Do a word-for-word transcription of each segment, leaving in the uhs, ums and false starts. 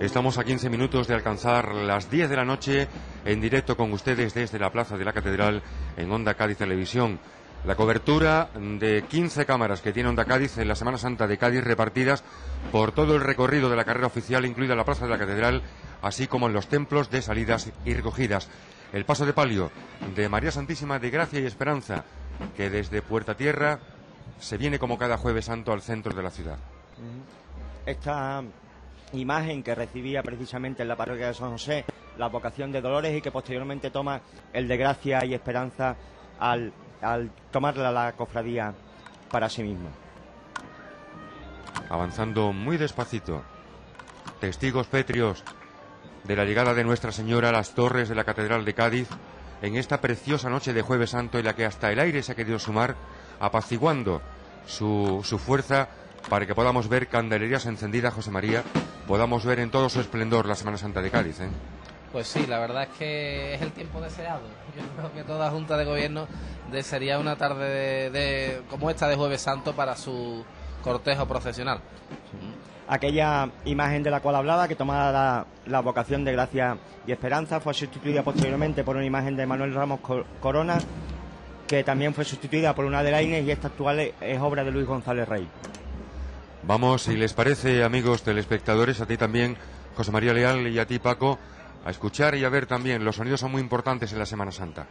Estamos a quince minutos de alcanzar las diez de la noche en directo con ustedes desde la Plaza de la Catedral en Onda Cádiz Televisión. La cobertura de quince cámaras que tiene Onda Cádiz en la Semana Santa de Cádiz, repartidas por todo el recorrido de la carrera oficial, incluida la Plaza de la Catedral, así como en los templos de salidas y recogidas. El paso de palio de María Santísima de Gracia y Esperanza, que desde Puerta Tierra se viene como cada Jueves Santo al centro de la ciudad. Esta imagen que recibía precisamente en la parroquia de San José la vocación de Dolores y que posteriormente toma el de Gracia y Esperanza al, al tomarla la cofradía para sí misma. Avanzando muy despacito, testigos pétreos de la llegada de Nuestra Señora a las torres de la Catedral de Cádiz en esta preciosa noche de Jueves Santo, en la que hasta el aire se ha querido sumar, apaciguando su, su fuerza para que podamos ver candelerías encendidas, José María, podamos ver en todo su esplendor la Semana Santa de Cádiz, ¿eh? Pues sí, la verdad es que es el tiempo deseado. Yo creo que toda Junta de Gobierno desearía una tarde de, de, como esta de Jueves Santo para su cortejo procesional. Aquella imagen de la cual hablaba, que tomaba la, la vocación de Gracia y Esperanza, fue sustituida posteriormente por una imagen de Manuel Ramos Corona, que también fue sustituida por una de Laínez, y esta actual es obra de Luis González Rey. Vamos, si les parece, amigos telespectadores, a ti también, José María Leal, y a ti, Paco, a escuchar y a ver también. Los sonidos son muy importantes en la Semana Santa.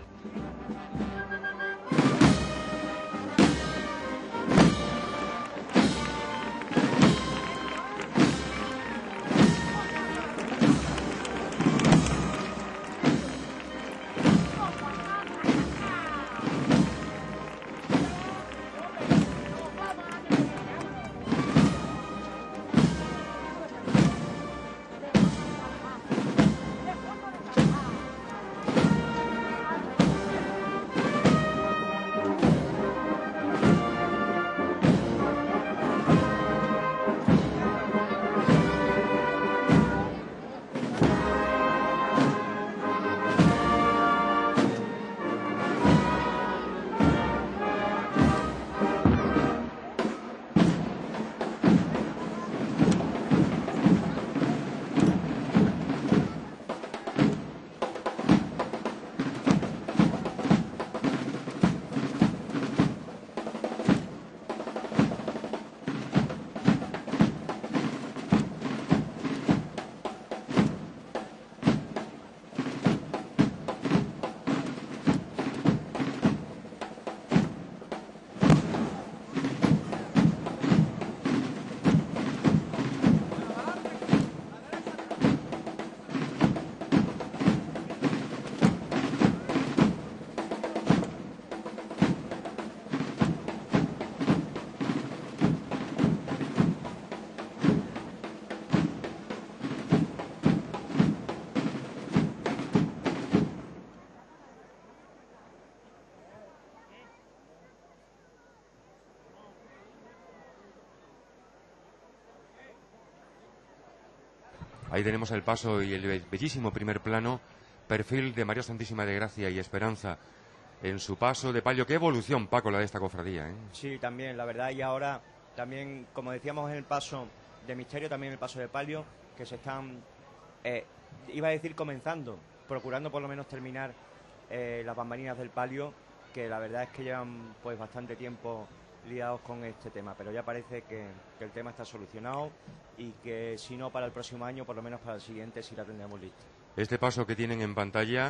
Ahí tenemos el paso y el bellísimo primer plano, perfil de María Santísima de Gracia y Esperanza en su paso de palio. Qué evolución, Paco, la de esta cofradía, ¿eh? Sí, también, la verdad, y ahora también, como decíamos, en el paso de misterio, también el paso de palio, que se están, eh, iba a decir comenzando, procurando por lo menos terminar eh, las bambalinas del palio, que la verdad es que llevan pues bastante tiempo liados con este tema, pero ya parece que, que el tema está solucionado y que si no para el próximo año, por lo menos para el siguiente sí la tendremos lista. Este paso que tienen en pantalla,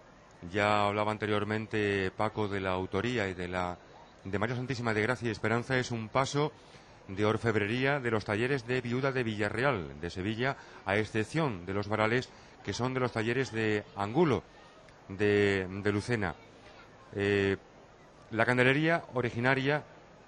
ya hablaba anteriormente Paco de la autoría y de la de María Santísima de Gracia y Esperanza, es un paso de orfebrería de los talleres de Viuda de Villarreal, de Sevilla, a excepción de los varales que son de los talleres de Angulo, de, de Lucena. Eh, la candelería originaria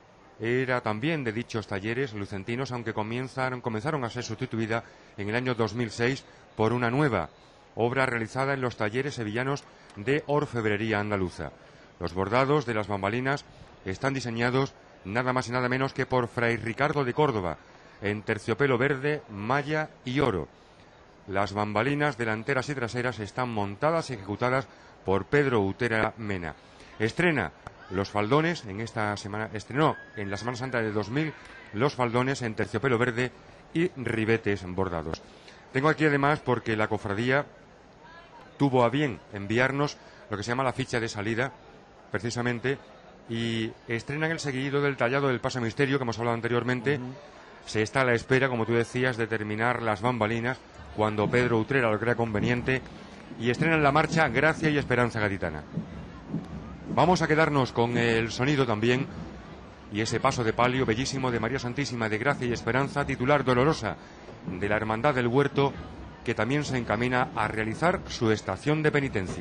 era también de dichos talleres lucentinos, aunque comenzaron, comenzaron a ser sustituida en el año dos mil seis por una nueva obra realizada en los talleres sevillanos de orfebrería andaluza. Los bordados de las bambalinas están diseñados nada más y nada menos que por Fray Ricardo de Córdoba, en terciopelo verde, malla y oro. Las bambalinas delanteras y traseras están montadas y ejecutadas por Pedro Utera Mena. Estrena los faldones en esta semana, estrenó en la Semana Santa de dos mil los faldones en terciopelo verde y ribetes bordados. Tengo aquí además porque la cofradía tuvo a bien enviarnos lo que se llama la ficha de salida, precisamente, y estrenan el seguido del tallado del Paso Misterio que hemos hablado anteriormente. Uh-huh. Se está a la espera, como tú decías, de terminar las bambalinas cuando Pedro Utrera lo crea conveniente, y estrenan la marcha Gracia y Esperanza Gaditana. Vamos a quedarnos con el sonido también y ese paso de palio bellísimo de María Santísima de Gracia y Esperanza, titular Dolorosa de la Hermandad del Huerto, que también se encamina a realizar su estación de penitencia.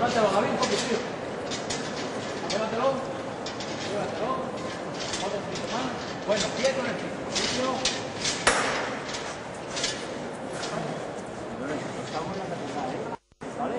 Llévatelo, Gaby, un poquito. Llévatelo. Llévatelo. Otro poquito más. Bueno, pie con el piso. Estamos en la capital, ¿eh? ¿Vale?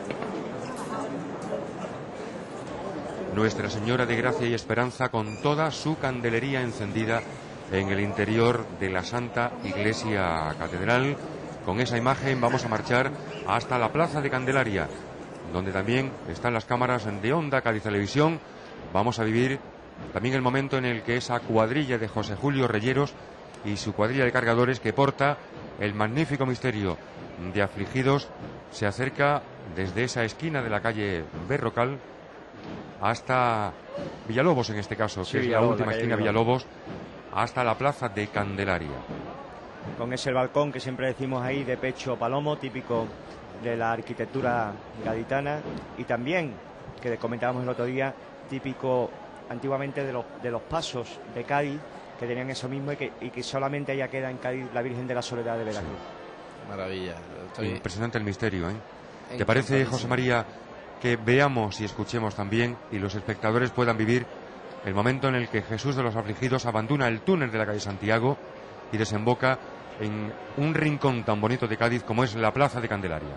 Nuestra Señora de Gracia y Esperanza con toda su candelería encendida en el interior de la Santa Iglesia Catedral. Con esa imagen vamos a marchar hasta la Plaza de Candelaria, donde también están las cámaras de Onda Cádiz Televisión. Vamos a vivir también el momento en el que esa cuadrilla de José Julio Reyeros y su cuadrilla de cargadores que porta el magnífico misterio de afligidos se acerca desde esa esquina de la calle Berrocal hasta Villalobos, en este caso, Sí, que es la Villalobos, última la calle esquina Villalobos, hasta la Plaza de Candelaria. Con ese balcón que siempre decimos ahí de pecho palomo, típico de la arquitectura gaditana, y también, que comentábamos el otro día, típico antiguamente de los, de los pasos de Cádiz, que tenían eso mismo y que, y que solamente ya queda en Cádiz la Virgen de la Soledad de Veracruz. Sí. Maravilla. Estoy... Impresionante el misterio, ¿eh? ¿Te parece, José María, que veamos y escuchemos también y los espectadores puedan vivir el momento en el que Jesús de los afligidos abandona el túnel de la calle Santiago y desemboca en un rincón tan bonito de Cádiz como es la Plaza de Candelaria?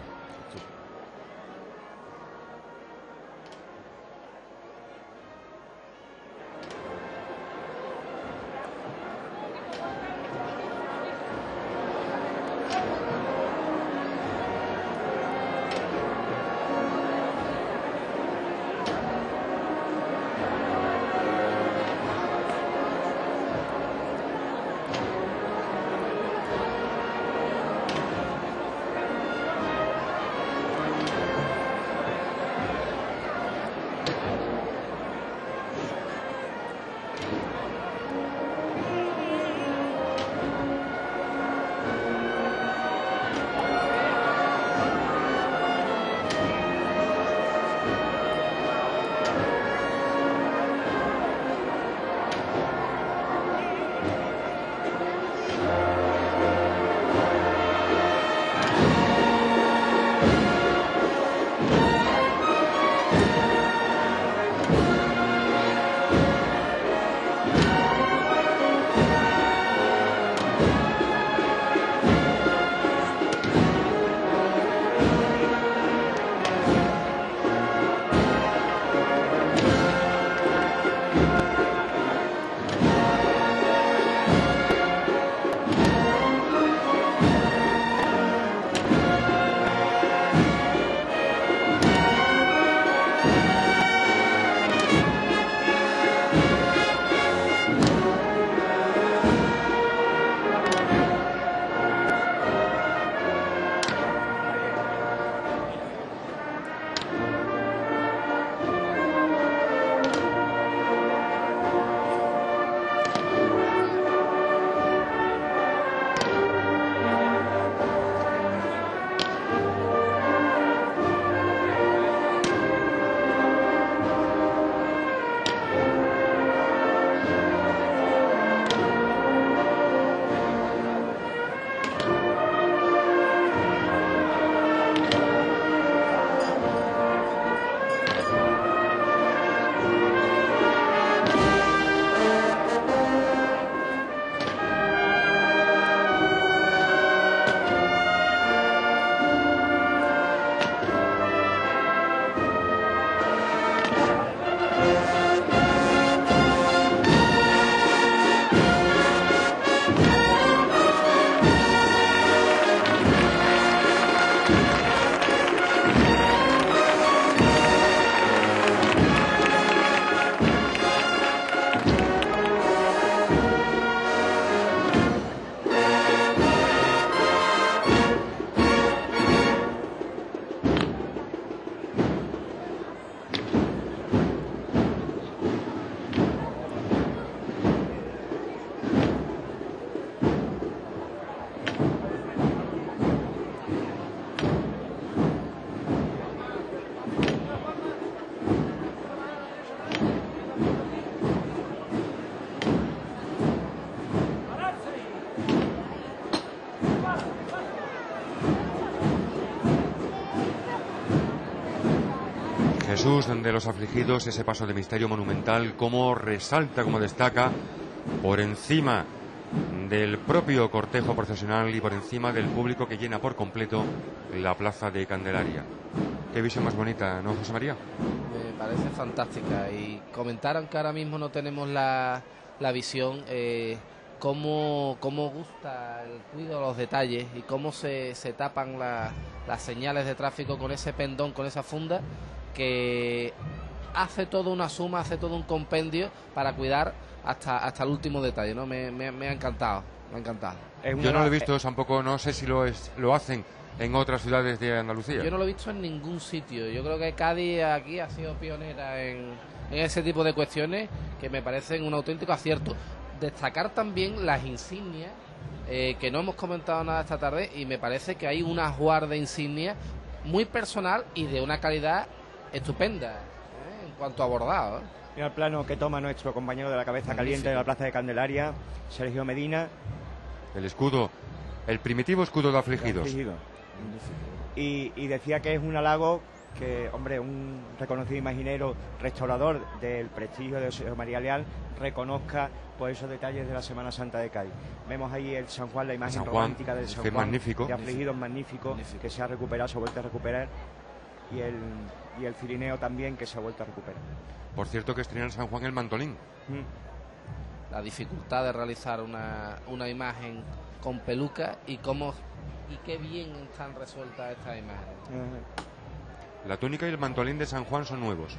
Jesús de los afligidos, ese paso de misterio monumental, cómo resalta, cómo destaca por encima del propio cortejo procesional y por encima del público que llena por completo la plaza de Candelaria. Qué visión más bonita, ¿no, José María? Me parece fantástica. Y comentaron que ahora mismo no tenemos la, la visión, eh, cómo, cómo gusta el cuidado de los detalles y cómo se, se tapan la, las señales de tráfico con ese pendón, con esa funda, que hace toda una suma, hace todo un compendio para cuidar hasta hasta el último detalle, ¿no? Me, me, me ha encantado, me ha encantado. Yo no lo he visto tampoco, no sé si lo es, lo hacen en otras ciudades de Andalucía. Yo no lo he visto en ningún sitio. Yo creo que Cádiz aquí ha sido pionera en, en ese tipo de cuestiones que me parecen un auténtico acierto. Destacar también las insignias, eh, que no hemos comentado nada esta tarde, y me parece que hay una ajuar de insignias muy personal y de una calidad estupenda, ¿eh? En cuanto a bordado, ¿eh? Mira el plano que toma nuestro compañero de la cabeza Magnífico. caliente de la plaza de Candelaria, Sergio Medina. El escudo, el primitivo escudo de afligidos. Afligido. Y, y decía que es un halago que, hombre, un reconocido imaginero restaurador del prestigio de José María Leal reconozca pues esos detalles de la Semana Santa de Cádiz. Vemos ahí el San Juan, la imagen San Juan, romántica del San que es Juan, magnífico. de afligidos magnífico, Magnífico. que se ha recuperado, se ha vuelto a recuperar, y el, y el cirineo también, que se ha vuelto a recuperar. Por cierto, que estrena en San Juan el mantolín. Mm. La dificultad de realizar una, una imagen con peluca y cómo y qué bien están resueltas estas imágenes. Uh-huh. La túnica y el mantolín de San Juan son nuevos.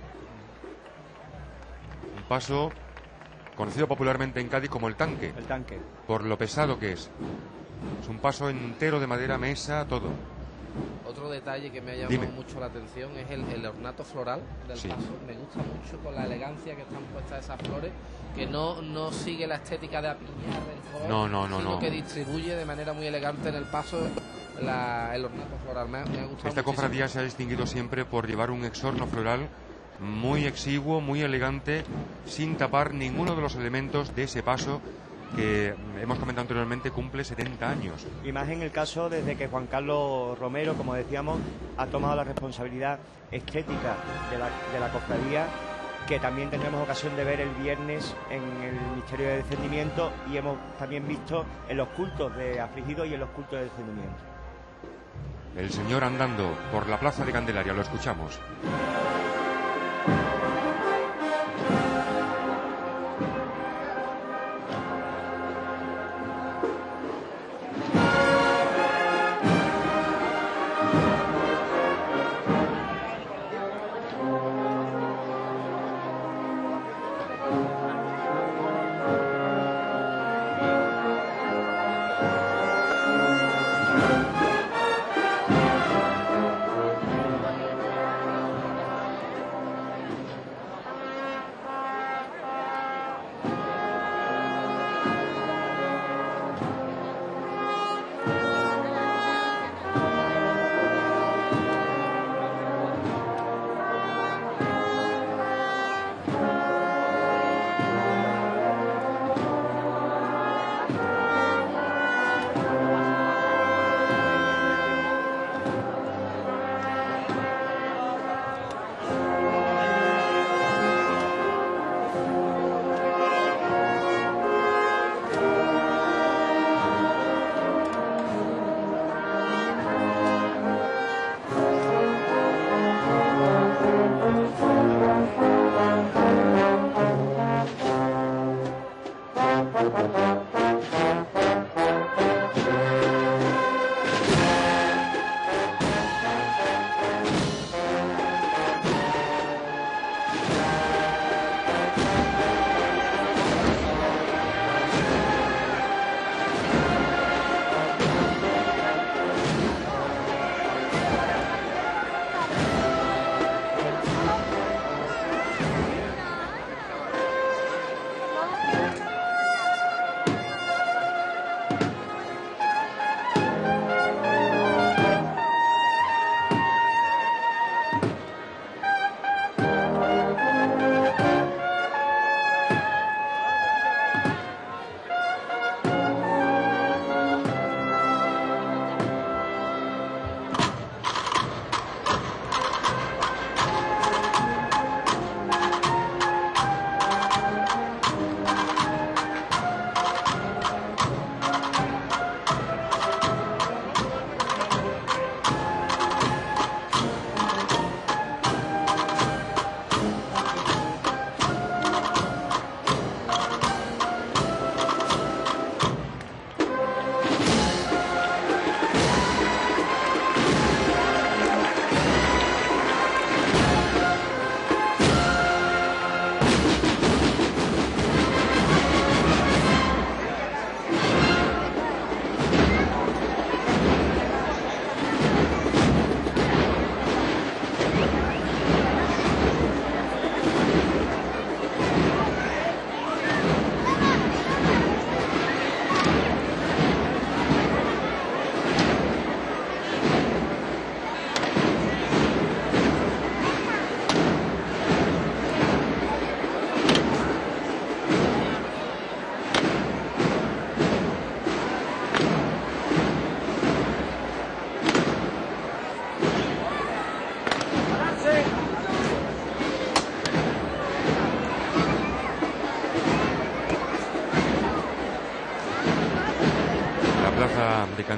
Un paso conocido popularmente en Cádiz como el tanque, El tanque. por lo pesado que es. Es un paso entero de madera, mesa, todo. Otro detalle que me ha llamado Dime. mucho la atención es el, el ornato floral del Sí. paso. Me gusta mucho con la elegancia que están puestas esas flores, que no, no sigue la estética de apiñar el flor, No, no, no, sino no. que distribuye de manera muy elegante en el paso la, el ornato floral. Me, ha- me ha gustado Esta muchísimo. cofradía se ha distinguido siempre por llevar un exorno floral muy exiguo, muy elegante, sin tapar ninguno de los elementos de ese paso que hemos comentado anteriormente cumple setenta años. Y más en el caso desde que Juan Carlos Romero, como decíamos, ha tomado la responsabilidad estética de la, de la cofradía, que también tendremos ocasión de ver el viernes en el Misterio de Descendimiento, y hemos también visto en los cultos de afligidos y en los cultos de descendimiento. El Señor andando por la plaza de Candelaria, lo escuchamos.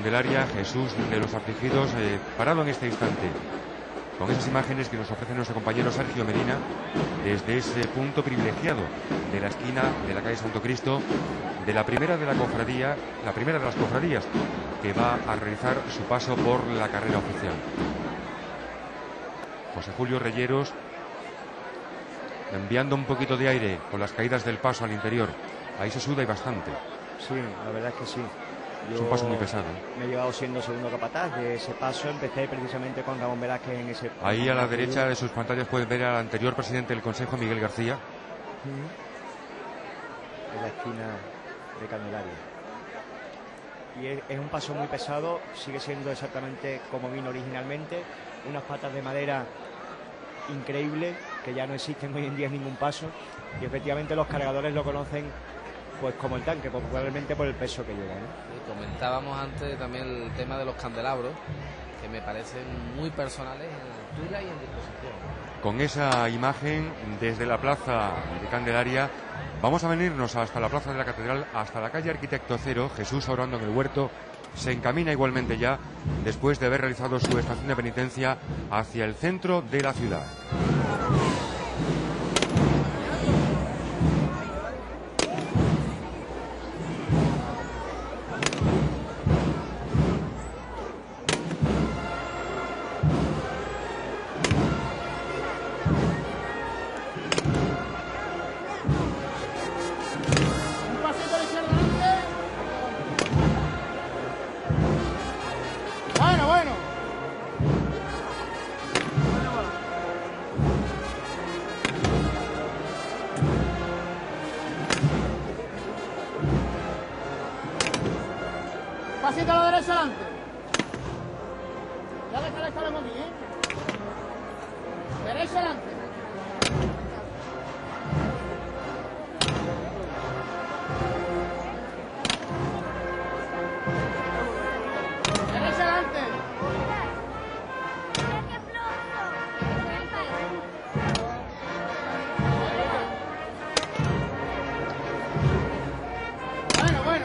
Candelaria, Jesús de los Afligidos, eh, parado en este instante, con esas imágenes que nos ofrece nuestro compañero Sergio Medina, desde ese punto privilegiado de la esquina de la calle Santo Cristo, de la primera de la cofradía, la primera de las cofradías, que va a realizar su paso por la carrera oficial. José Julio Reyeros, enviando un poquito de aire con las caídas del paso al interior. Ahí se suda y bastante. Sí, la verdad es que sí. Yo es un paso muy pesado. Me he llevado siendo segundo capataz de ese paso. Empecé precisamente con Ramón Velázquez en ese... Ahí a la derecha de sus pantallas pueden ver al anterior presidente del Consejo, Miguel García. En la esquina de Candelaria. Y es, es un paso muy pesado. Sigue siendo exactamente como vino originalmente. Unas patas de madera increíbles que ya no existen hoy en día en ningún paso. Y efectivamente los cargadores lo conocen pues como el tanque, probablemente por el peso que lleva, ¿no? Sí, comentábamos antes también el tema de los candelabros, que me parecen muy personales en altura y en disposición. Con esa imagen desde la plaza de Candelaria vamos a venirnos hasta la plaza de la Catedral, hasta la calle Arquitecto Cero. Jesús, orando en el huerto, se encamina igualmente ya, después de haber realizado su estación de penitencia, hacia el centro de la ciudad. Pasito a la derecha adelante. Ya deja la escalera aquí, ¿eh? Derecha adelante. Derecha adelante. Bueno, bueno.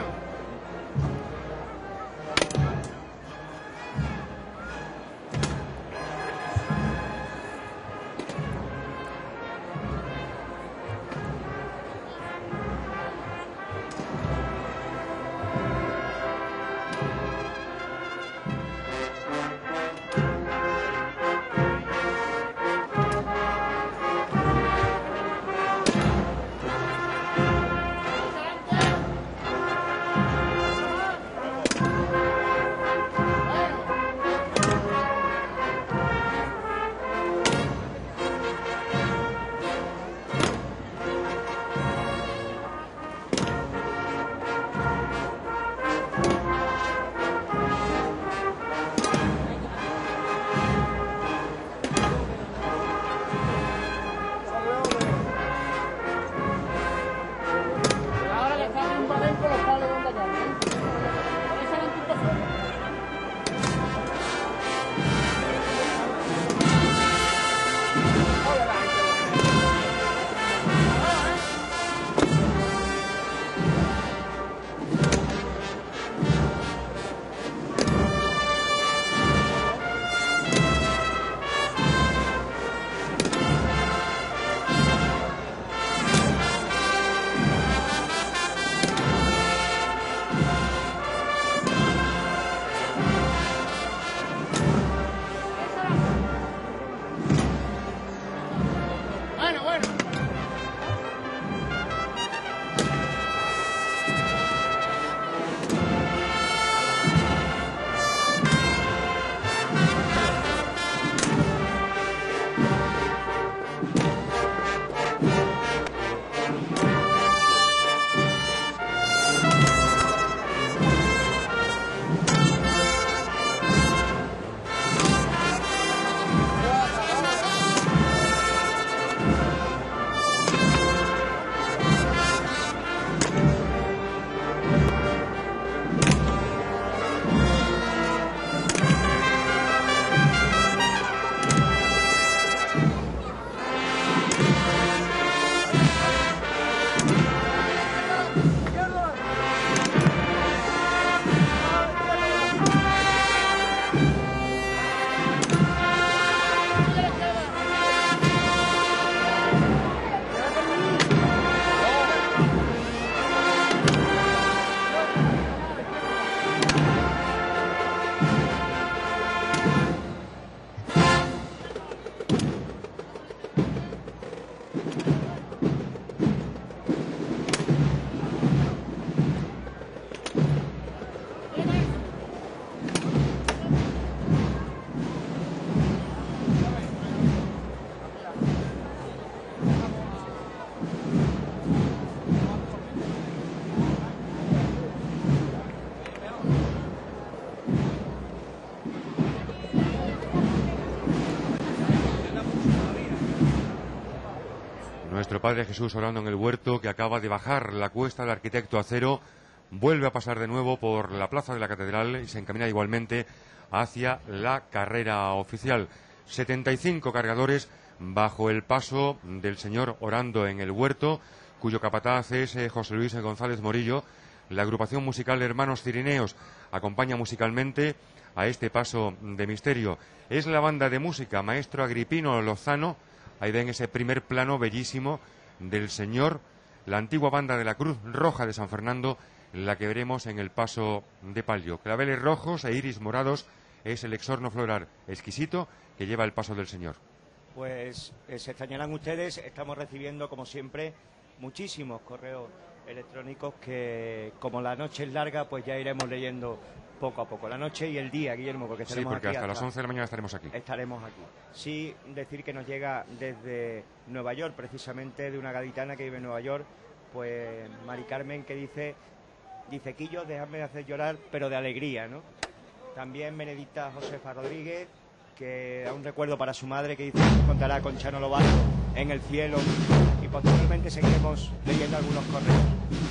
nuestro Padre Jesús orando en el huerto, que acaba de bajar la cuesta del Arquitecto Acero, vuelve a pasar de nuevo por la plaza de la Catedral y se encamina igualmente hacia la carrera oficial. setenta y cinco cargadores bajo el paso del señor orando en el huerto, cuyo capataz es eh, José Luis González Morillo. La agrupación musical Hermanos Cirineos acompaña musicalmente a este paso de misterio. Es la banda de música Maestro Agripino Lozano. Ahí ven ese primer plano bellísimo del Señor, la antigua banda de la Cruz Roja de San Fernando, la que veremos en el paso de palio. Claveles rojos e iris morados es el exorno floral exquisito que lleva el paso del Señor. Pues eh, se extrañarán ustedes, estamos recibiendo como siempre muchísimos correos electrónicos que, como la noche es larga, pues ya iremos leyendo poco a poco. La noche y el día, Guillermo, porque Sí, estaremos porque aquí hasta las once de la mañana estaremos aquí. Estaremos aquí. Sí, decir que nos llega desde Nueva York, precisamente de una gaditana que vive en Nueva York, pues Mari Carmen, que dice, dice, Quillo, déjame hacer llorar, pero de alegría, ¿no? También Benedicta Josefa Rodríguez, que da un recuerdo para su madre, que dice que contará con Chano Lobato en el cielo, y posteriormente seguiremos leyendo algunos correos.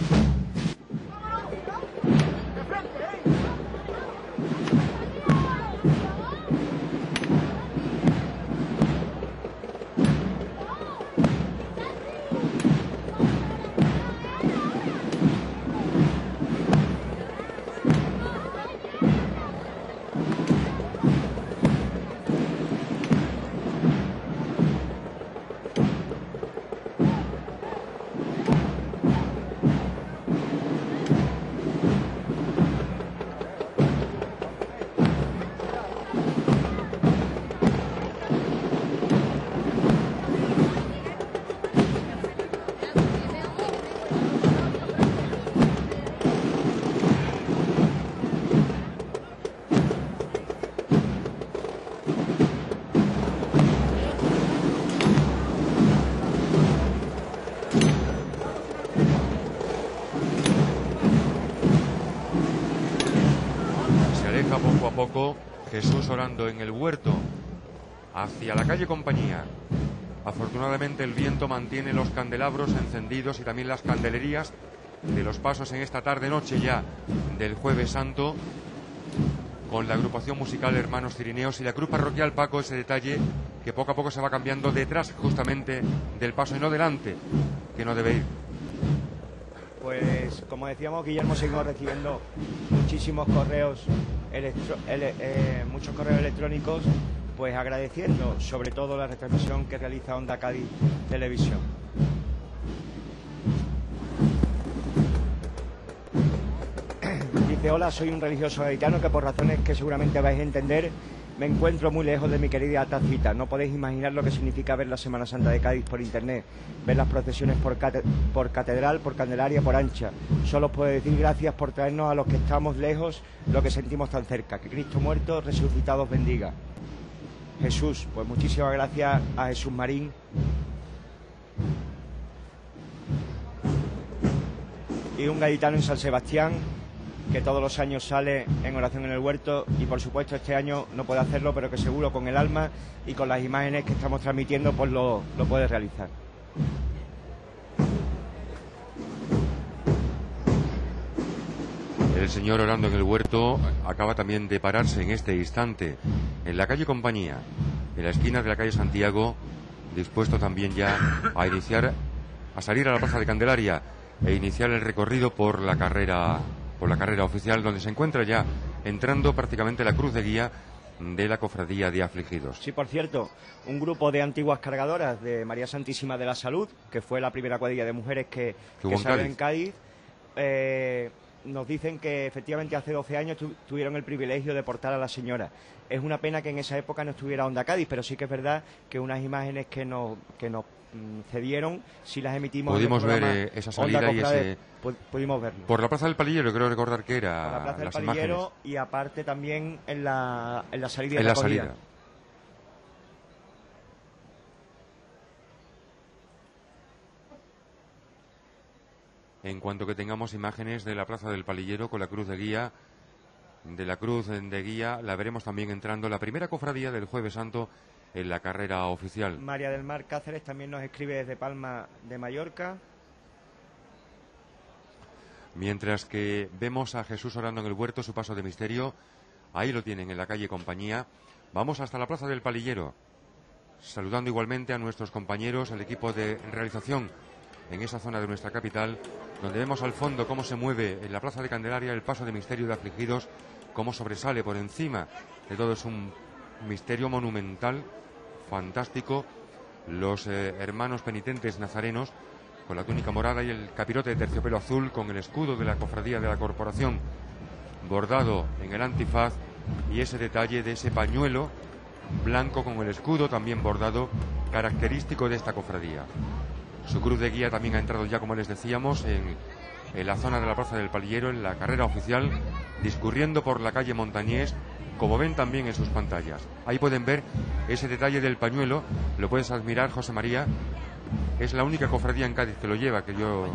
Poco a poco, Jesús orando en el huerto hacia la calle Compañía. Afortunadamente el viento mantiene los candelabros encendidos y también las candelerías de los pasos en esta tarde-noche ya del Jueves Santo, con la agrupación musical Hermanos Cirineos y la cruz parroquial, Paco, ese detalle que poco a poco se va cambiando detrás justamente del paso y no delante, que no debe ir. Pues como decíamos, Guillermo, seguimos recibiendo muchísimos correos electro ele eh, muchos correos electrónicos, pues agradeciendo sobre todo la retransmisión que realiza Onda Cádiz Televisión. Dice, hola, soy un religioso gaditano que por razones que seguramente vais a entender me encuentro muy lejos de mi querida Tacita. No podéis imaginar lo que significa ver la Semana Santa de Cádiz por internet, ver las procesiones por, cate por catedral, por Candelaria, por Ancha. Solo os puedo decir gracias por traernos a los que estamos lejos lo que sentimos tan cerca. Que Cristo muerto, resucitado os bendiga. Jesús, pues muchísimas gracias a Jesús Marín. Y un gaditano en San Sebastián, que todos los años sale en oración en el huerto, y por supuesto este año no puede hacerlo, pero que seguro con el alma y con las imágenes que estamos transmitiendo pues lo, lo puede realizar. El Señor orando en el huerto acaba también de pararse en este instante en la calle Compañía, en la esquina de la calle Santiago, dispuesto también ya a iniciar, a salir a la plaza de Candelaria e iniciar el recorrido por la carrera por la carrera oficial, donde se encuentra ya entrando prácticamente la cruz de guía de la Cofradía de Afligidos. Sí, por cierto, un grupo de antiguas cargadoras de María Santísima de la Salud, que fue la primera cuadrilla de mujeres que, que, que salió en Cádiz, eh, nos dicen que efectivamente hace doce años tu, tuvieron el privilegio de portar a la señora. Es una pena que en esa época no estuviera Onda Cádiz, pero sí que es verdad que unas imágenes que nos, que nos cedieron, si las emitimos, pudimos ver eh, esa salida y ese pudimos verlo por la plaza del Palillero, creo recordar que era por la plaza del las Palillero imágenes. Y aparte también en la, en la salida en de la salida. En cuanto que tengamos imágenes de la plaza del Palillero con la cruz de guía, de la cruz de guía, la veremos también entrando la primera cofradía del Jueves Santo en la carrera oficial. María del Mar Cáceres también nos escribe desde Palma de Mallorca. Mientras que vemos a Jesús orando en el huerto, su paso de misterio, ahí lo tienen en la calle Compañía. Vamos hasta la Plaza del Palillero, saludando igualmente a nuestros compañeros, el equipo de realización en esa zona de nuestra capital, donde vemos al fondo cómo se mueve en la Plaza de Candelaria el paso de misterio de afligidos, cómo sobresale por encima de todo. Es un misterio monumental, fantástico. Los eh, hermanos penitentes nazarenos con la túnica morada y el capirote de terciopelo azul, con el escudo de la cofradía de la corporación bordado en el antifaz, y ese detalle de ese pañuelo blanco con el escudo también bordado, característico de esta cofradía. Su cruz de guía también ha entrado ya, como les decíamos, en, en la zona de la Plaza del Palillero, en la carrera oficial, discurriendo por la calle Montañés, como ven también en sus pantallas. Ahí pueden ver ese detalle del pañuelo, lo puedes admirar, José María. Es la única cofradía en Cádiz que lo lleva, que yo...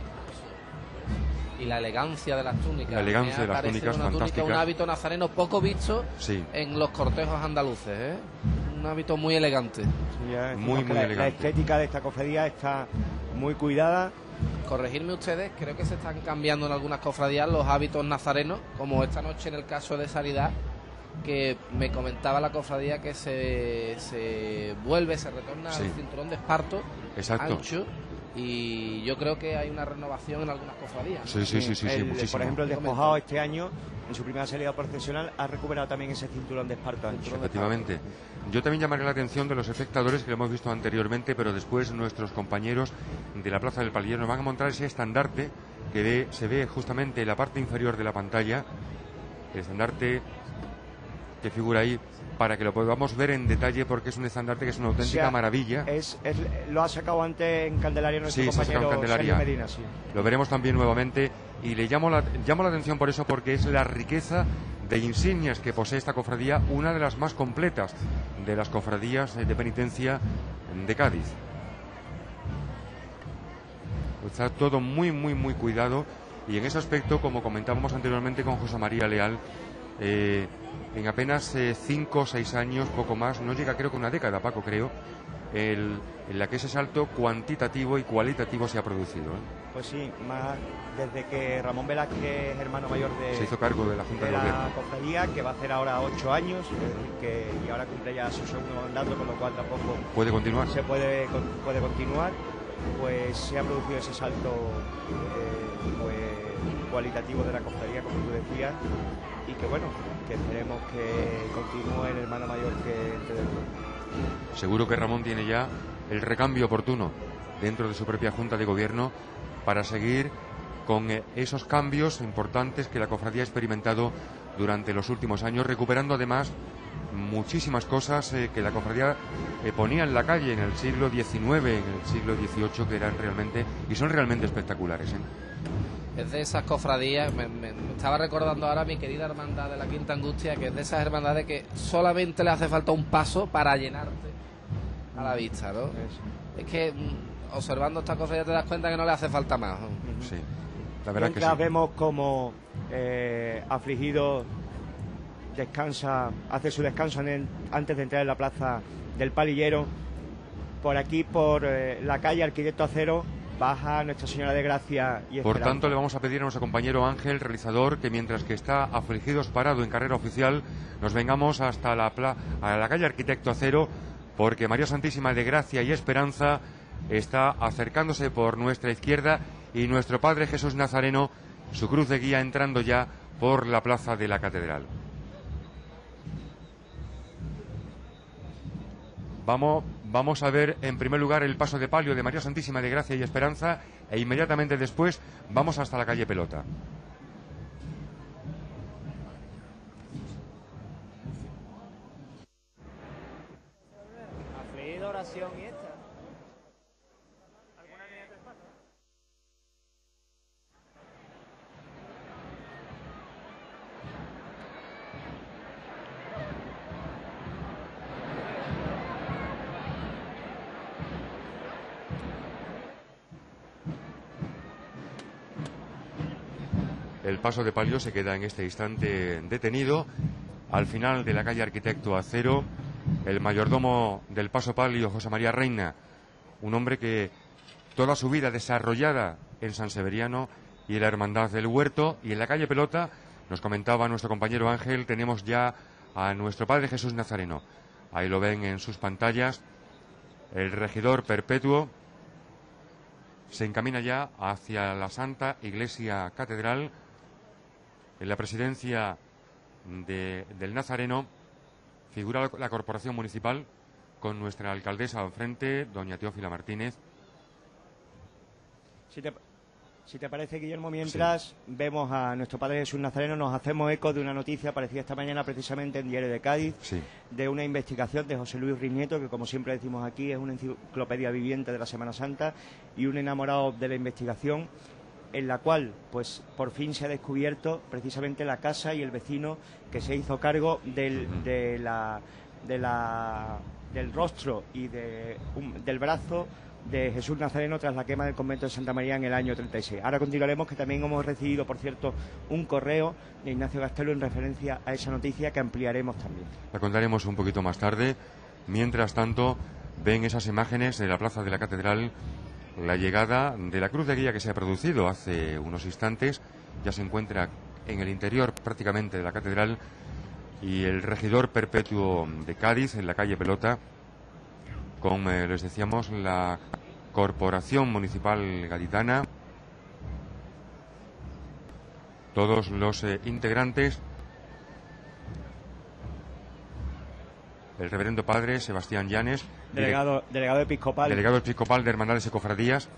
Y la elegancia de las túnicas. La elegancia de las túnicas, una fantástica. Túnica, un hábito nazareno poco visto sí. en los cortejos andaluces, ¿eh? Un hábito muy elegante. Sí, ya muy, muy la, elegante. La estética de esta cofradía está muy cuidada. Corregirme ustedes, creo que se están cambiando en algunas cofradías los hábitos nazarenos, como esta noche en el caso de Sanidad, que me comentaba la cofradía que se, se vuelve, se retorna sí. al cinturón de esparto. Exacto. Ancho. Y yo creo que hay una renovación en algunas cofradías, ¿no? Sí, sí, sí, sí, el, sí, muchísimo. Por ejemplo, el despojado este año, en su primera salida procesional, ha recuperado también ese cinturón de esparto ancho. Efectivamente. Yo también llamaré la atención de los espectadores, que lo hemos visto anteriormente, pero después nuestros compañeros de la Plaza del Palillero nos van a mostrar ese estandarte que ve, se ve justamente en la parte inferior de la pantalla, el estandarte que figura ahí, para que lo podamos ver en detalle, porque es un estandarte que es una auténtica o sea, maravilla. Es, es, lo ha sacado antes en Candelaria nuestro sí, compañero en Candelaria. Sergio Medina. Sí. Lo veremos también nuevamente, y le llamo la, llamo la atención por eso, porque es la riqueza de insignias que posee esta cofradía, una de las más completas de las cofradías de penitencia de Cádiz. Está todo muy, muy, muy cuidado, y en ese aspecto, como comentábamos anteriormente con José María Leal, eh, en apenas cinco o seis años, poco más, no llega creo que una década, Paco, creo, el, en la que ese salto cuantitativo y cualitativo se ha producido, ¿eh? Pues sí, más desde que Ramón Velázquez, hermano mayor de, se hizo cargo de la Junta de, de Gobierno, la cofradía, que va a hacer ahora ocho años, es decir, que, y ahora cumple ya su segundo mandato, con lo cual tampoco puede continuar. Se puede, puede continuar, pues se ha producido ese salto eh, pues, cualitativo de la cofradía, como tú decías, y que bueno, que esperemos que continúe el hermano mayor que entre dentro. Seguro que Ramón tiene ya el recambio oportuno dentro de su propia Junta de Gobierno para seguir con eh, esos cambios importantes que la cofradía ha experimentado durante los últimos años, recuperando además muchísimas cosas eh, que la cofradía eh, ponía en la calle en el siglo diecinueve, en el siglo dieciocho, que eran realmente, y son realmente espectaculares, ¿eh? Es de esas cofradías, me, me, me estaba recordando ahora mi querida hermandad de la Quinta Angustia, que es de esas hermandades que solamente le hace falta un paso para llenarte a la vista, ¿no? Es, es que observando esta cofradía te das cuenta que no le hace falta más, ¿no? Sí, la verdad Mientras que sí. Vemos como eh, afligido descansa, hace su descanso en el, antes de entrar en la Plaza del Palillero. Por aquí, por eh, la calle Arquitecto Acero, baja Nuestra Señora de Gracia y Esperanza. Por tanto, le vamos a pedir a nuestro compañero Ángel, realizador, que mientras que está afligidos parado en carrera oficial, nos vengamos hasta la, pla a la calle Arquitecto Acero, porque María Santísima de Gracia y Esperanza está acercándose por nuestra izquierda, y nuestro Padre Jesús Nazareno, su cruz de guía, entrando ya por la plaza de la Catedral. Vamos, vamos a ver en primer lugar el paso de palio de María Santísima de Gracia y Esperanza, e inmediatamente después vamos hasta la calle Pelota. Afligido, oración y esta. El paso de palio se queda en este instante detenido al final de la calle Arquitecto Acero, el mayordomo del Paso Palio, José María Reina, un hombre que toda su vida desarrollada en San Severiano y en la Hermandad del Huerto, y en la calle Pelota, nos comentaba nuestro compañero Ángel, tenemos ya a nuestro Padre Jesús Nazareno. Ahí lo ven en sus pantallas. El regidor perpetuo se encamina ya hacia la Santa Iglesia Catedral. En la presidencia de, del Nazareno figura la corporación municipal con nuestra alcaldesa al frente, doña Teófila Martínez. Si te, si te parece, Guillermo, mientras sí. vemos a nuestro Padre Jesús Nazareno, nos hacemos eco de una noticia aparecida esta mañana precisamente en Diario de Cádiz, sí. de una investigación de José Luis Rinieto, que como siempre decimos aquí es una enciclopedia viviente de la Semana Santa y un enamorado de la investigación, en la cual pues por fin se ha descubierto precisamente la casa y el vecino que se hizo cargo del, uh-huh. de la, de la, del rostro y de, um, del brazo de Jesús Nazareno tras la quema del convento de Santa María en el año treinta y seis. Ahora continuaremos, que también hemos recibido, por cierto, un correo de Ignacio Castelo en referencia a esa noticia que ampliaremos también. La contaremos un poquito más tarde. Mientras tanto, ven esas imágenes de la plaza de la Catedral, la llegada de la cruz de guía que se ha producido hace unos instantes, ya se encuentra en el interior prácticamente de la Catedral, y el regidor perpetuo de Cádiz, en la calle Pelota, con, eh, les decíamos, la Corporación Municipal Gaditana, todos los eh, integrantes, el reverendo padre Sebastián Llanes, delegado, dele delegado episcopal, delegado episcopal de Hermandades y Cofradías.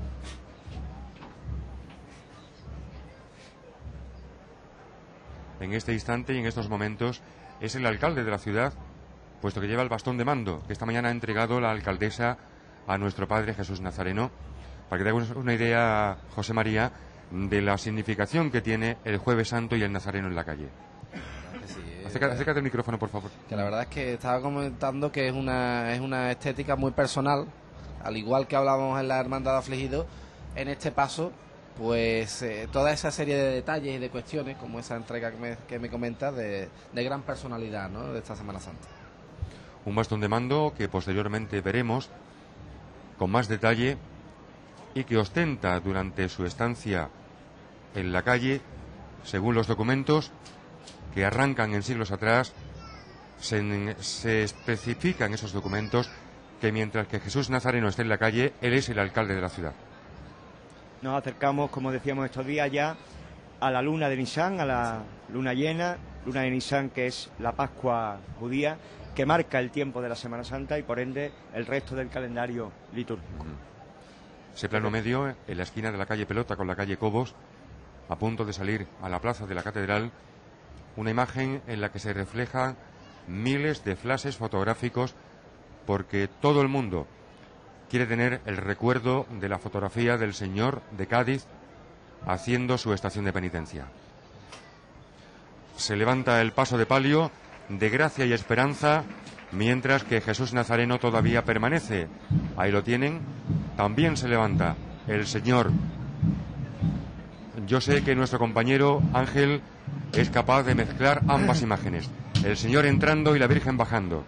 En este instante y en estos momentos es el alcalde de la ciudad, puesto que lleva el bastón de mando, que esta mañana ha entregado la alcaldesa a nuestro Padre Jesús Nazareno, para que te hagas una idea, José María, de la significación que tiene el Jueves Santo y el Nazareno en la calle. Sí, Acércate, acércate al micrófono, por favor. Que la verdad es que estaba comentando que es una, es una estética muy personal, al igual que hablábamos en la Hermandad de Afligidos. En este paso, pues eh, toda esa serie de detalles y de cuestiones, como esa entrega que me, que me comentas, de, de gran personalidad, ¿no?, de esta Semana Santa. Un bastón de mando que posteriormente veremos con más detalle y que ostenta durante su estancia en la calle, según los documentos que arrancan en siglos atrás, se, se especifican esos documentos que mientras que Jesús Nazareno esté en la calle, él es el alcalde de la ciudad. Nos acercamos, como decíamos estos días, ya a la luna de Nisan, a la luna llena, luna de Nisan, que es la Pascua judía, que marca el tiempo de la Semana Santa y por ende el resto del calendario litúrgico. Ese plano medio, en la esquina de la calle Pelota con la calle Cobos, a punto de salir a la plaza de la Catedral, una imagen en la que se reflejan miles de flashes fotográficos, porque todo el mundo quiere tener el recuerdo de la fotografía del Señor de Cádiz haciendo su estación de penitencia. Se levanta el paso de palio de gracia y esperanza, mientras que Jesús Nazareno todavía permanece. Ahí lo tienen. También se levanta el Señor. Yo sé que nuestro compañero Ángel es capaz de mezclar ambas imágenes, el Señor entrando y la Virgen bajando.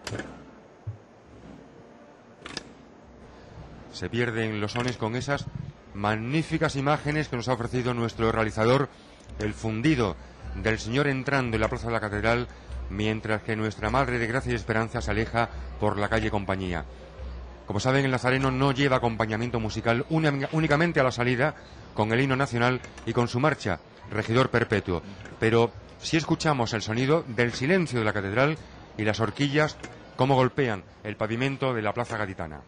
Se pierden los sones con esas magníficas imágenes que nos ha ofrecido nuestro realizador, el fundido del Señor entrando en la plaza de la Catedral, mientras que nuestra Madre de Gracia y Esperanza se aleja por la calle Compañía. Como saben, el Nazareno no lleva acompañamiento musical, únicamente a la salida, con el himno nacional y con su marcha, Regidor Perpetuo. Pero sí escuchamos el sonido del silencio de la Catedral y las horquillas cómo golpean el pavimento de la plaza gaditana.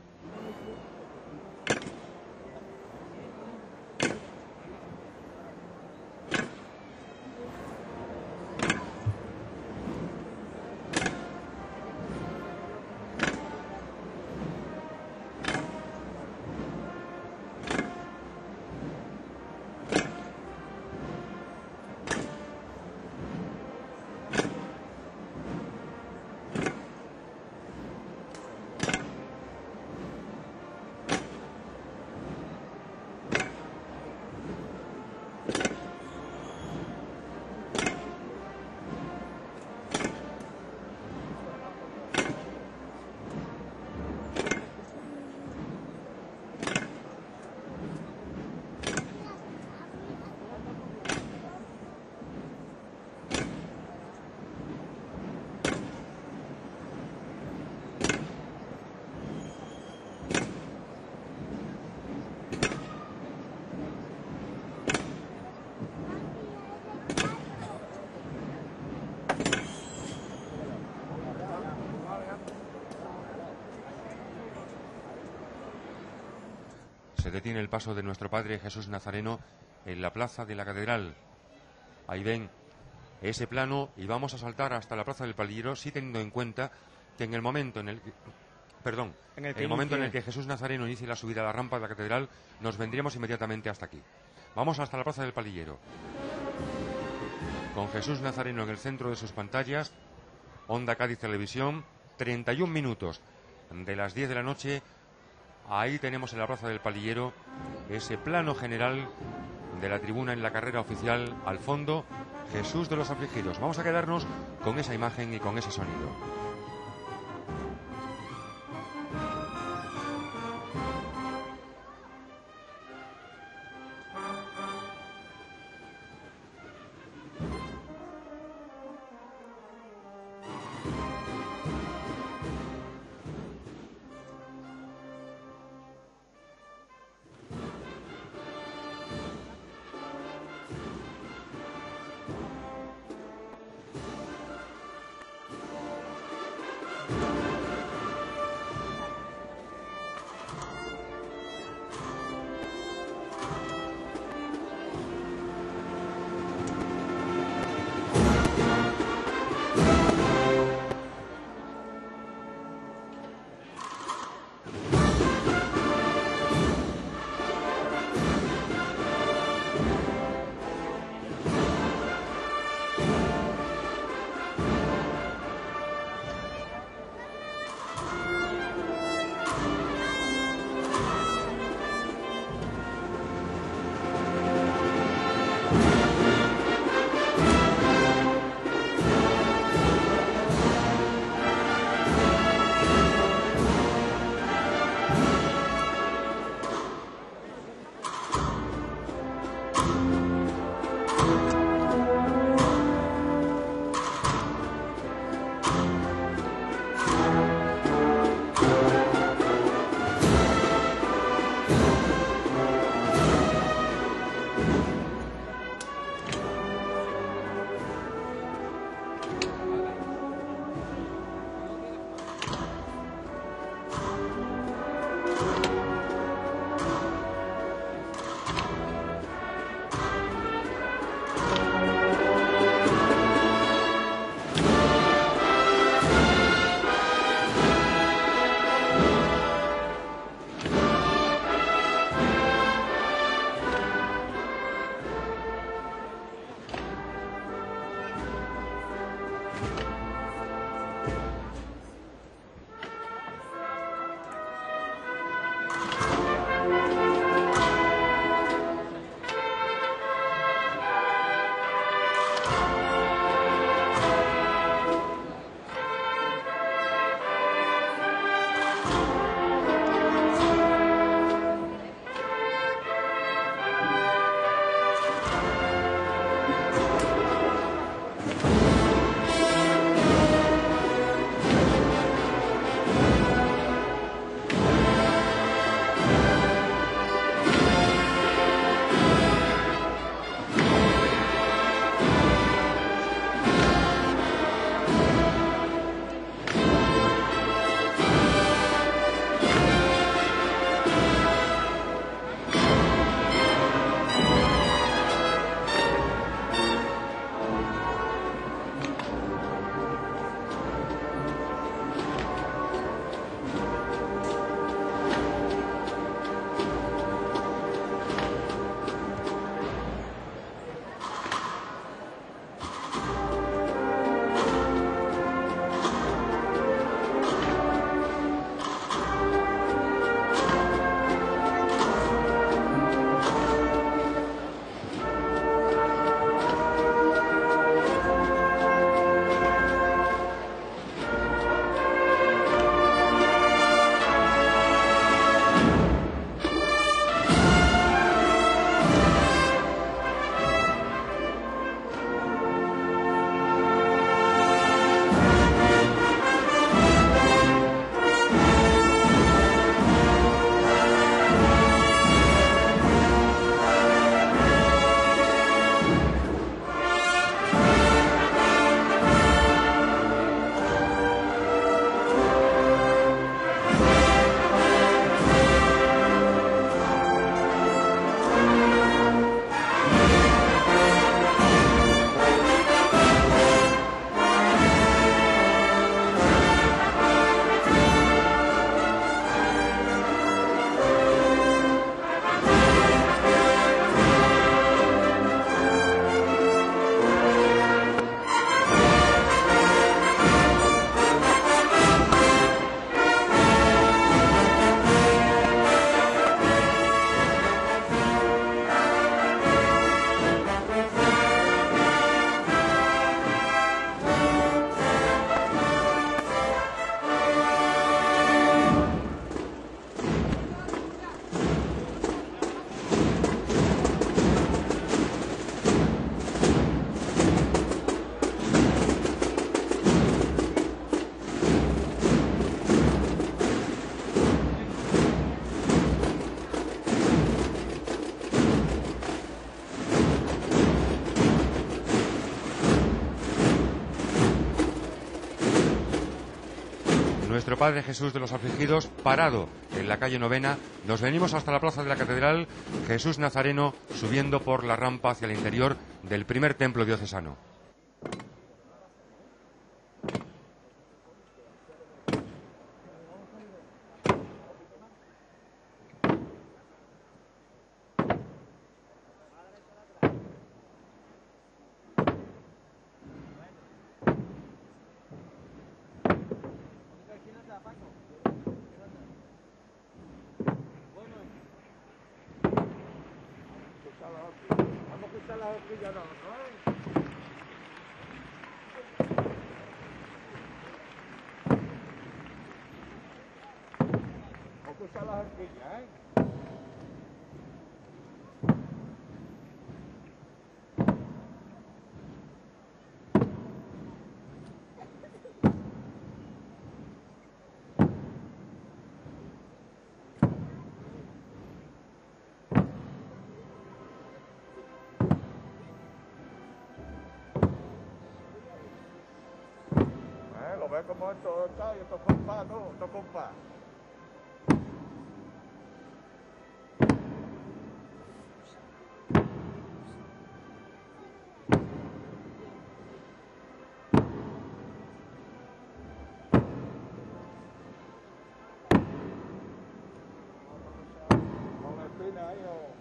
Se detiene el paso de nuestro Padre Jesús Nazareno en la plaza de la Catedral. Ahí ven ese plano y vamos a saltar hasta la plaza del Palillero, sí teniendo en cuenta que en el momento en el que, perdón, en el, que en el momento en el que Jesús Nazareno inicie la subida a la rampa de la Catedral, nos vendríamos inmediatamente hasta aquí. Vamos hasta la plaza del Palillero, con Jesús Nazareno en el centro de sus pantallas, Onda Cádiz Televisión, treinta y un minutos de las diez de la noche. Ahí tenemos en la plaza del Palillero ese plano general de la tribuna en la carrera oficial, al fondo Jesús de los Afligidos. Vamos a quedarnos con esa imagen y con ese sonido. Nuestro Padre Jesús de los Afligidos, parado en la calle Novena. Nos venimos hasta la plaza de la Catedral, Jesús Nazareno subiendo por la rampa hacia el interior del primer templo diocesano. ¿Ves cómo esto está? Y esto es compa, ¿no? Esto es compa. Con la espina ahí o...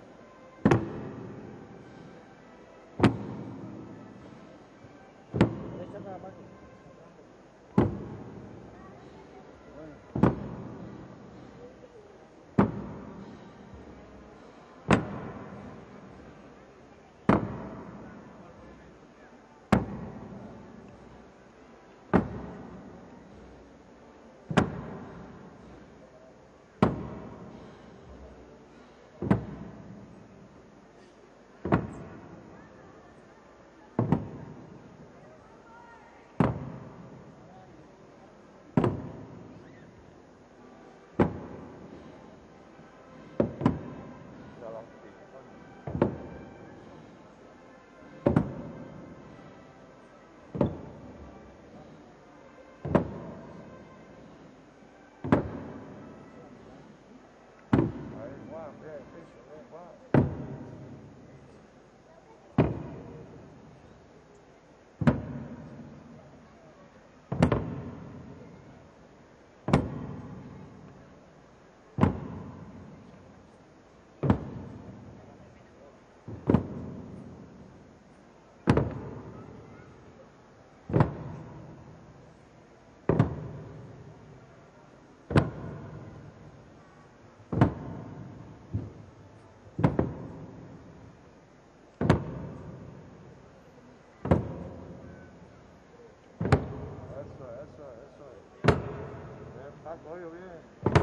cogido bien.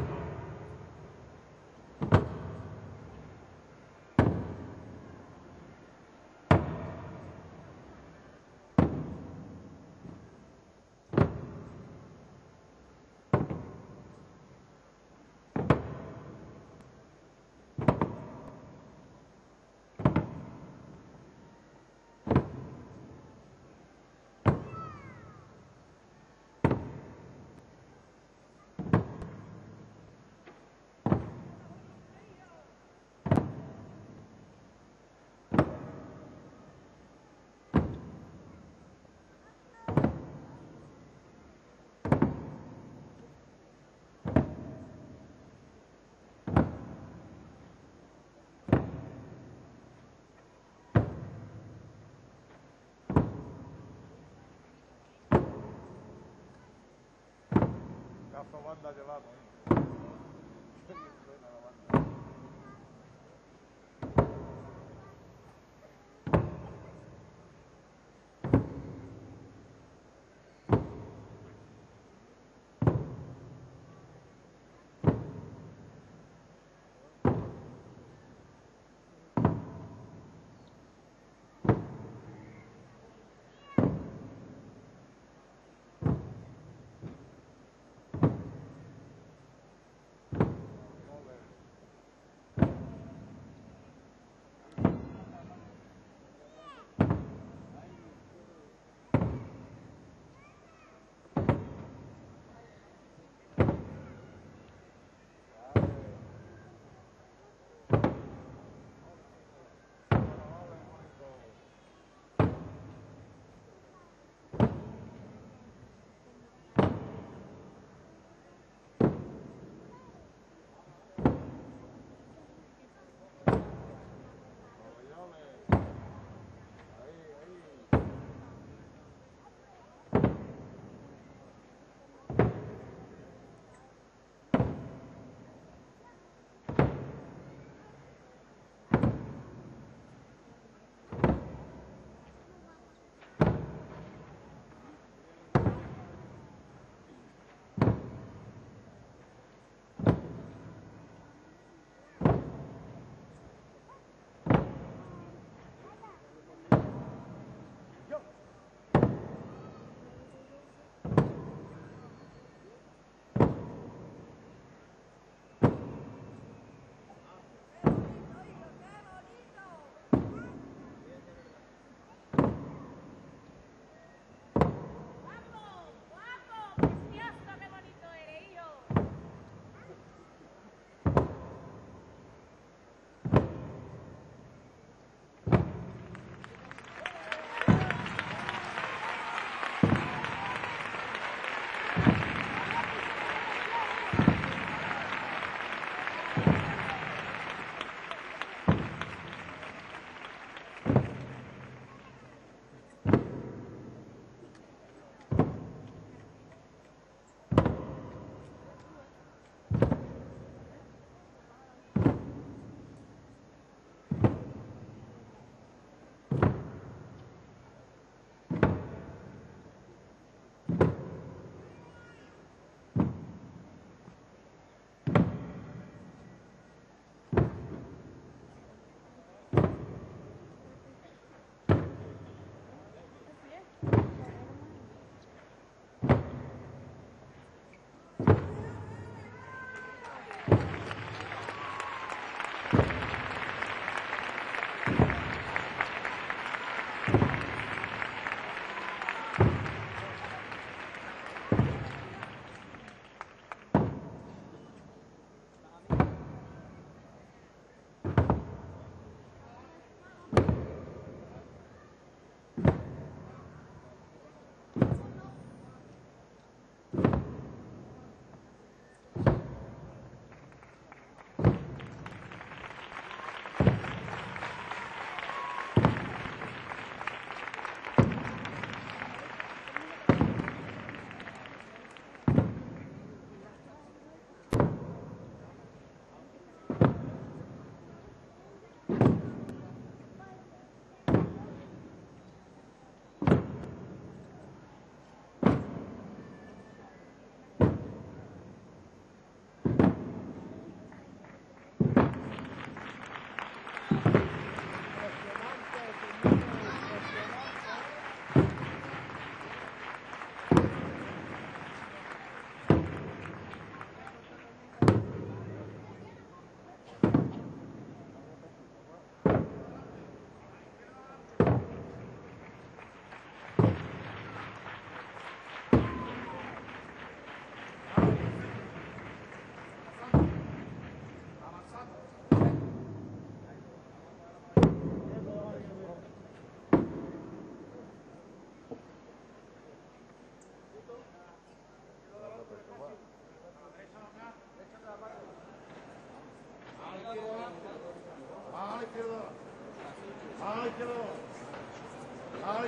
Cazo banda llevamos, ¿eh? Qué bien suena la banda. Joder.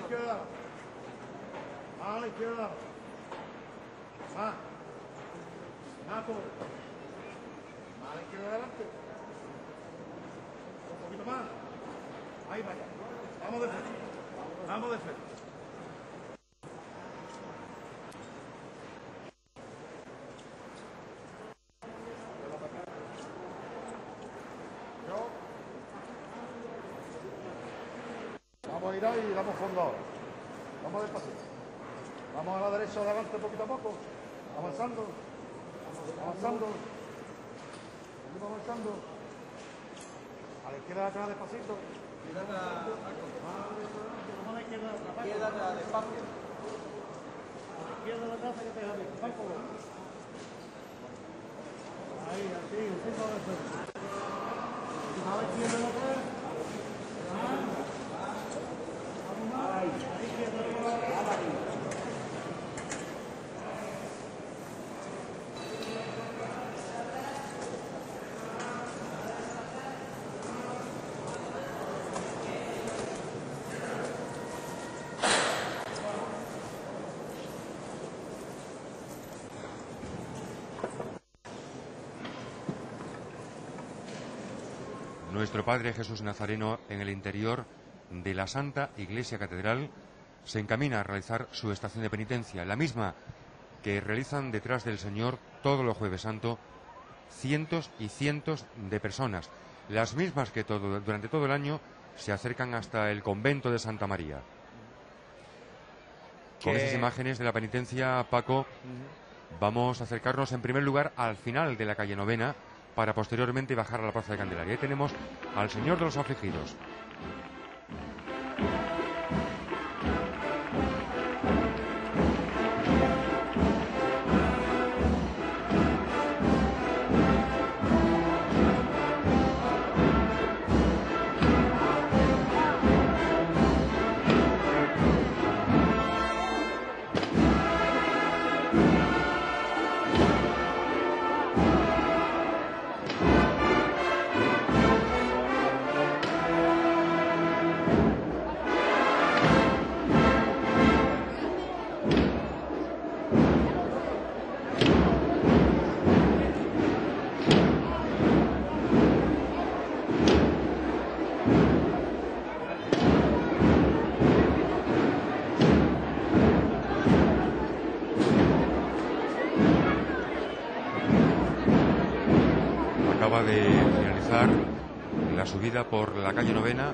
izquierda. Más a la izquierda. Más. Más todo. Más a la izquierda adelante. Un poquito más. Ahí vaya. Vamos de frente. Vamos de frente. Vamos a ir ahí y damos fondo ahora. Vamos despacito. Vamos a la derecha adelante poquito a poco. Avanzando. Avanzando. Seguimos avanzando. A la izquierda atrás despacito. Izquierda atrás despacio. Izquierda atrás que te jale. Ahí, así, un poco de fuerza. A la izquierda atrás. Nuestro Padre Jesús Nazareno, en el interior de la Santa Iglesia Catedral, se encamina a realizar su estación de penitencia, la misma que realizan detrás del Señor todos los Jueves Santo cientos y cientos de personas, las mismas que todo, durante todo el año se acercan hasta el convento de Santa María. Con Que- esas imágenes de la penitencia, Paco, vamos a acercarnos en primer lugar al final de la calle Novena para posteriormente bajar a la Plaza de Candelaria. Ahí tenemos al Señor de los Afligidos. Acaba de finalizar la subida por la calle Novena,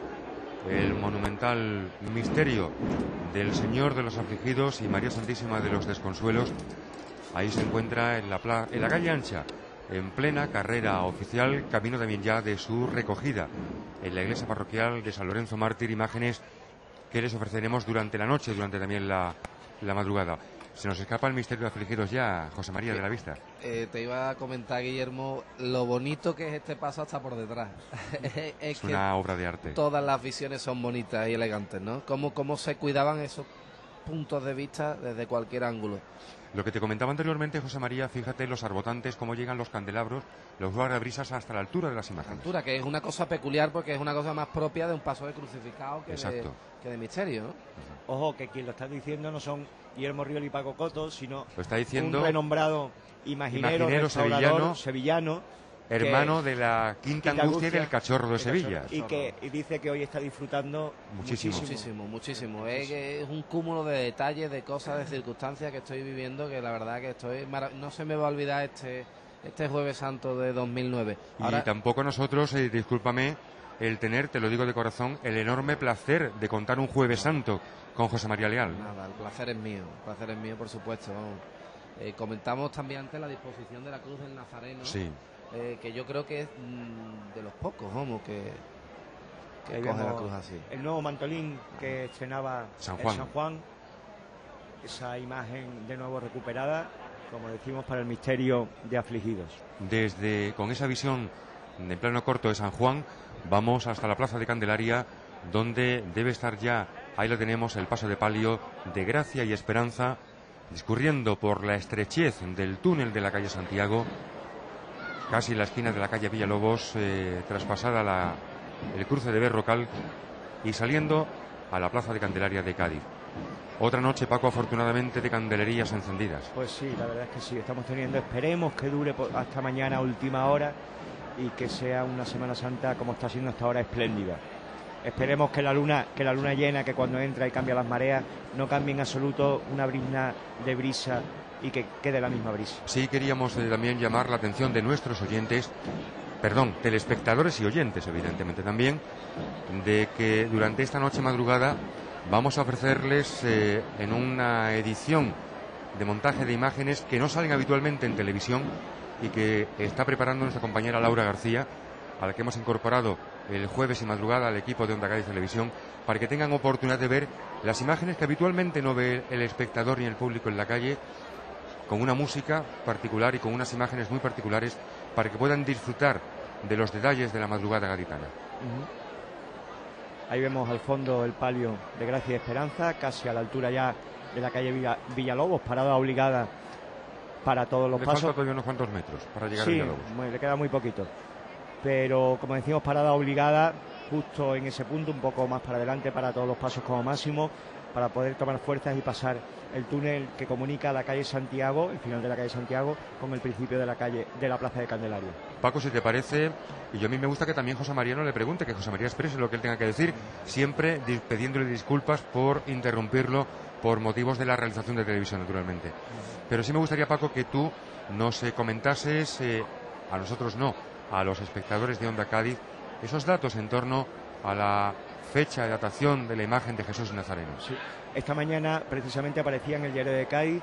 el monumental misterio del Señor de los Afligidos y María Santísima de los Desconsuelos. Ahí se encuentra en la, pla- en la calle Ancha, en plena carrera oficial, camino también ya de su recogida en la iglesia parroquial de San Lorenzo Mártir, imágenes que les ofreceremos durante la noche, durante también la, la madrugada. Se nos escapa el misterio de Afligidos ya, José María, de la vista. Eh, te iba a comentar, Guillermo, lo bonito que es este paso hasta por detrás. es Es es que una obra de arte. todas las visiones son bonitas y elegantes, ¿no? Cómo, cómo se cuidaban esos puntos de vista desde cualquier ángulo. Lo que te comentaba anteriormente, José María, fíjate los arbotantes, cómo llegan los candelabros, los guardabrisas hasta la altura de las imágenes. Altura, que es una cosa peculiar porque es una cosa más propia de un paso de crucificado que, de, Exacto. que de misterio, ¿no? Ojo, que quien lo está diciendo no son Guillermo Riol y Paco Coto, sino Lo está diciendo un renombrado imaginero, imaginero restaurador sevillano, sevillano, hermano que- de la Quinta Quinta Angustia y Angustia, del Cachorro de Sevilla. y que y dice que hoy está disfrutando Muchísimo. Muchísimo, muchísimo. Es, que es un cúmulo de detalles, de cosas, de circunstancias que estoy viviendo que la verdad que estoy marav- no se me va a olvidar este este Jueves Santo de dos mil nueve. Ahora, Y tampoco nosotros, eh, discúlpame, el tener, te lo digo de corazón, el enorme placer de contar un Jueves Santo con José María Leal. nada, el placer es mío, el placer es mío, por supuesto. Vamos. Eh, comentamos también antes la disposición de la cruz del Nazareno, Sí. eh, que yo creo que es mm, de los pocos, vamos, que, que Ahí coge la vemos cruz así. el nuevo mantolín que estrenaba San el Juan. San Juan. Esa imagen de nuevo recuperada, como decimos, para el misterio de Afligidos. Desde, con esa visión en plano corto de San Juan, vamos hasta la Plaza de Candelaria, donde debe estar ya, ahí lo tenemos, el paso de palio de Gracia y Esperanza, discurriendo por la estrechez del túnel de la calle Santiago, casi en la esquina de la calle Villalobos, eh, traspasada la, el cruce de Berrocal, y saliendo a la Plaza de Candelaria de Cádiz. Otra noche, Paco, afortunadamente, de candelerías encendidas. Pues sí, la verdad es que sí, estamos teniendo, esperemos que dure hasta mañana a última hora y que sea una Semana Santa como está siendo hasta ahora espléndida. Esperemos que la luna, que la luna llena, que cuando entra y cambia las mareas, no cambie en absoluto una brisna de brisa y que quede la misma brisa. Sí, queríamos eh, también llamar la atención de nuestros oyentes, perdón, telespectadores y oyentes, evidentemente también, de que durante esta noche madrugada vamos a ofrecerles eh, en una edición de montaje de imágenes que no salen habitualmente en televisión y que está preparando nuestra compañera Laura García, a la que hemos incorporado el jueves y madrugada al equipo de Onda Cádiz Televisión, para que tengan oportunidad de ver las imágenes que habitualmente no ve el espectador ni el público en la calle, con una música particular y con unas imágenes muy particulares, para que puedan disfrutar de los detalles de la madrugada gaditana. Uh-huh. Ahí vemos al fondo el palio de Gracia y Esperanza, casi a la altura ya de la calle Villa, Villalobos, parada obligada para todos los Le pasos. falta todavía unos cuantos metros para llegar sí, a Villalobos. Muy, le queda muy poquito. Pero, como decimos, parada obligada justo en ese punto, un poco más para adelante para todos los pasos como máximo, para poder tomar fuerzas y pasar el túnel que comunica la calle Santiago, el final de la calle Santiago, con el principio de la calle de la Plaza de Candelaria. Paco, si te parece, y yo a mí me gusta que también José María no le pregunte, que José María exprese lo que él tenga que decir, siempre pidiéndole disculpas por interrumpirlo por motivos de la realización de televisión, naturalmente. Pero sí me gustaría, Paco, que tú nos eh, comentases, eh, a nosotros no, a los espectadores de Onda Cádiz, esos datos en torno a la fecha de datación de la imagen de Jesús Nazareno. Sí. Esta mañana precisamente aparecía en el diario de Cádiz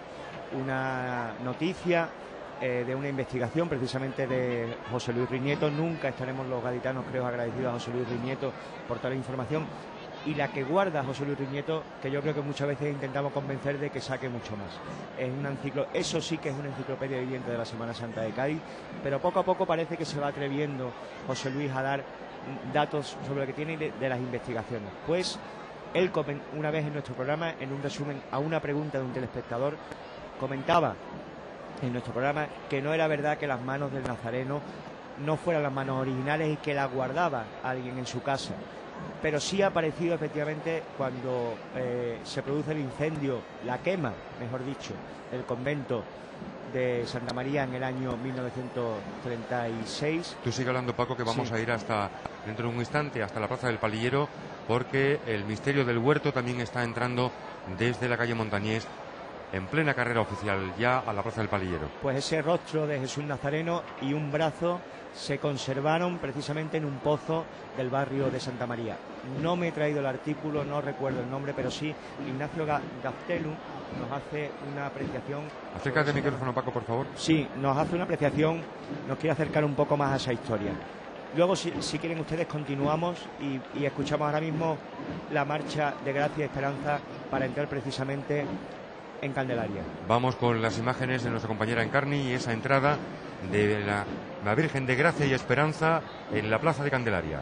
una noticia eh, de una investigación precisamente de José Luis Rinieto. Nunca estaremos los gaditanos, creo, agradecidos a José Luis Rinieto por toda la información, y la que guarda José Luis Rinieto, que yo creo que muchas veces intentamos convencer de que saque mucho más. Es una enciclo... Eso sí que es una enciclopedia viviente de la Semana Santa de Cádiz, pero poco a poco parece que se va atreviendo José Luis a dar datos sobre lo que tiene de, de las investigaciones. Pues él, una vez en nuestro programa, en un resumen a una pregunta de un telespectador, comentaba en nuestro programa que no era verdad que las manos del Nazareno no fueran las manos originales y que las guardaba alguien en su casa, pero sí ha aparecido efectivamente cuando eh, se produce el incendio, la quema, mejor dicho, del convento de Santa María en el año mil novecientos treinta y seis. Tú sigue hablando, Paco, que vamos sí. a ir hasta dentro de un instante hasta la Plaza del Palillero, porque el misterio del huerto también está entrando desde la calle Montañés en plena carrera oficial ya a la Plaza del Palillero. Pues ese rostro de Jesús Nazareno y un brazo se conservaron precisamente en un pozo del barrio de Santa María. No me he traído el artículo, no recuerdo el nombre, pero sí, Ignacio Gaztelu nos hace una apreciación. Acércate al micrófono, Paco, por favor. Sí, nos hace una apreciación, nos quiere acercar un poco más a esa historia. Luego, si, si quieren ustedes, continuamos y, y escuchamos ahora mismo la marcha de Gracia y Esperanza para entrar precisamente en Candelaria. Vamos con las imágenes de nuestra compañera Encarni y esa entrada de la, la Virgen de Gracia y Esperanza en la Plaza de Candelaria.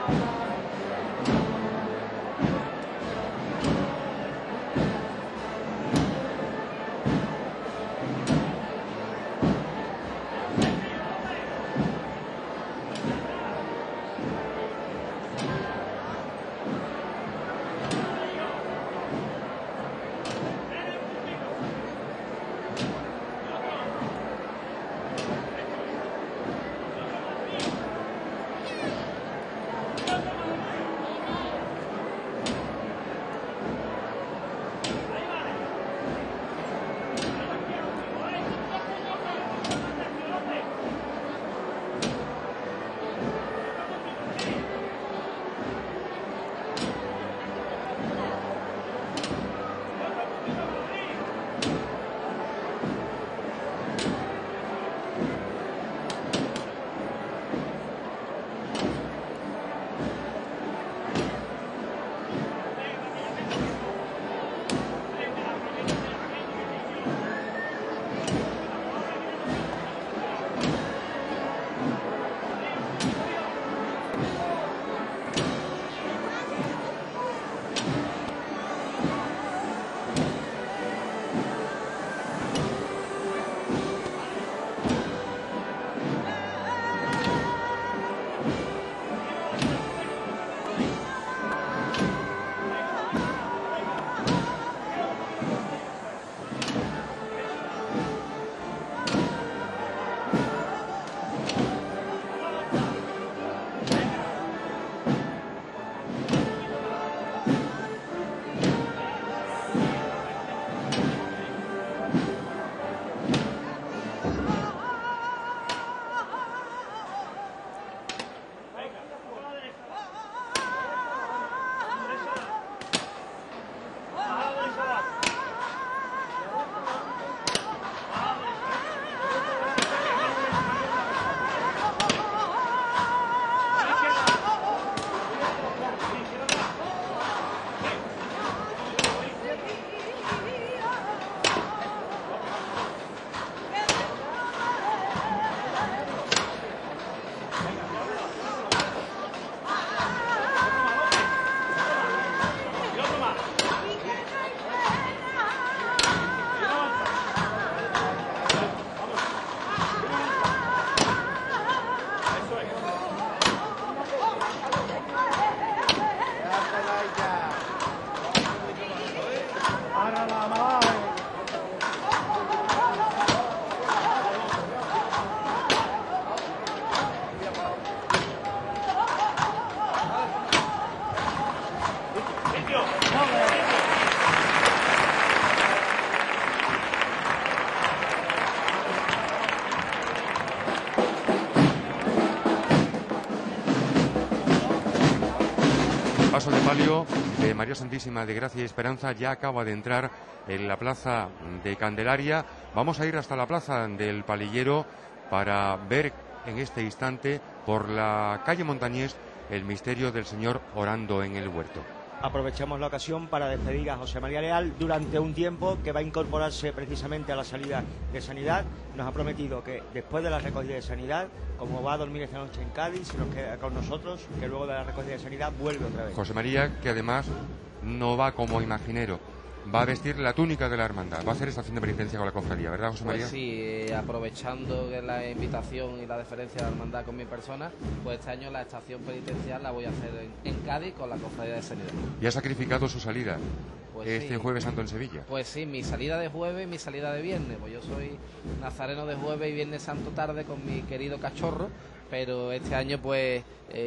Paso de palio de María Santísima de Gracia y Esperanza ya acaba de entrar en la plaza de Candelaria. Vamos a ir hasta la plaza del Palillero para ver en este instante por la calle Montañés el misterio del Señor orando en el huerto. Aprovechamos la ocasión para despedir a José María Leal durante un tiempo que va a incorporarse precisamente a la salida de Sanidad. Nos ha prometido que después de la recogida de Sanidad, como va a dormir esta noche en Cádiz, se nos queda con nosotros, que luego de la recogida de Sanidad vuelve otra vez. José María, que además no va como imaginero, va a vestir la túnica de la hermandad, va a hacer estación de penitencia con la cofradía, ¿verdad, José María? Pues sí, eh, aprovechando que la invitación y la deferencia de la hermandad con mi persona, pues este año la estación penitencial la voy a hacer en, en Cádiz con la cofradía de Sanidad. Y ha sacrificado su salida pues este sí. Jueves Santo en Sevilla. Pues sí, mi salida de jueves y mi salida de viernes, pues yo soy nazareno de jueves y viernes santo tarde con mi querido cachorro, pero este año pues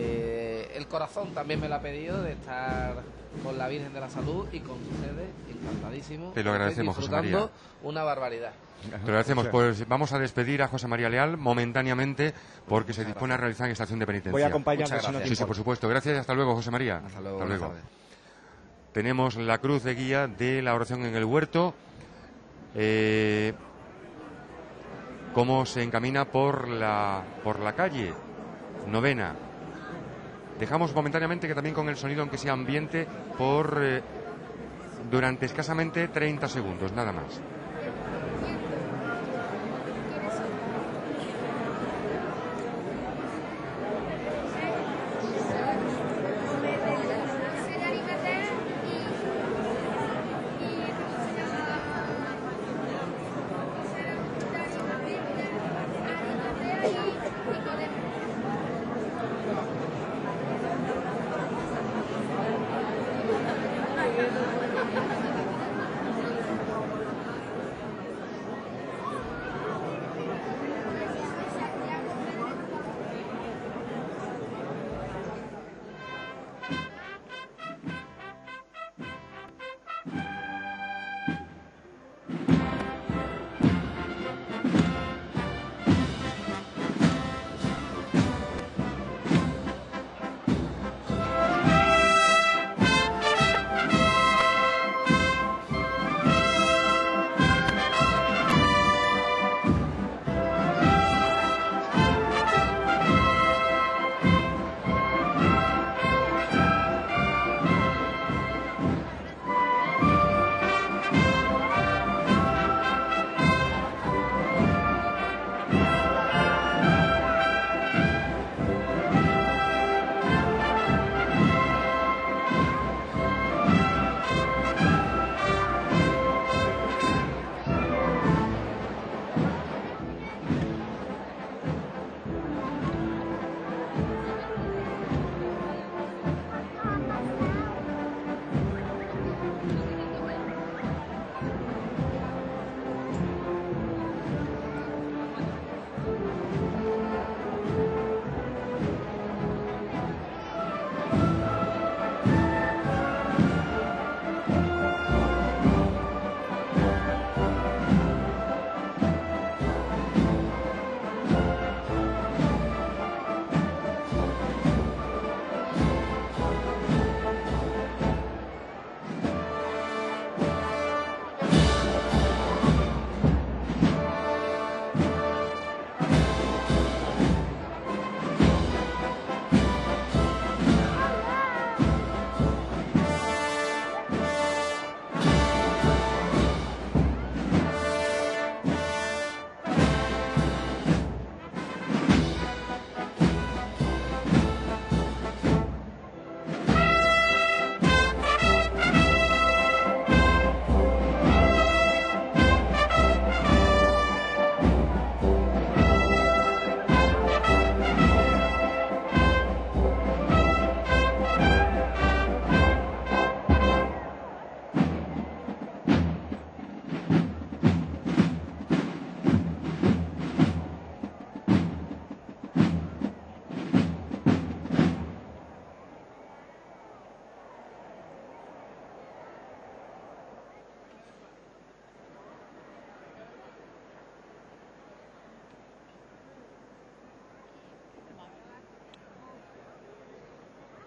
eh, el corazón también me lo ha pedido de estar con la Virgen de la Salud y con ustedes, encantadísimo. Te lo agradecemos, José María. Una barbaridad. Te lo agradecemos. Pues vamos a despedir a José María Leal momentáneamente porque se dispone a realizar estación de penitencia. Voy a acompañarle, Muchas si no te gracias. Sí, sí, por supuesto. Gracias y hasta luego, José María. Hasta luego. Hasta luego. buenas tardes. Tenemos la cruz de guía de la oración en el huerto. Eh, cómo se encamina por la, por la calle. Novena. Dejamos momentáneamente que también con el sonido, aunque sea ambiente, por eh, durante escasamente treinta segundos, nada más.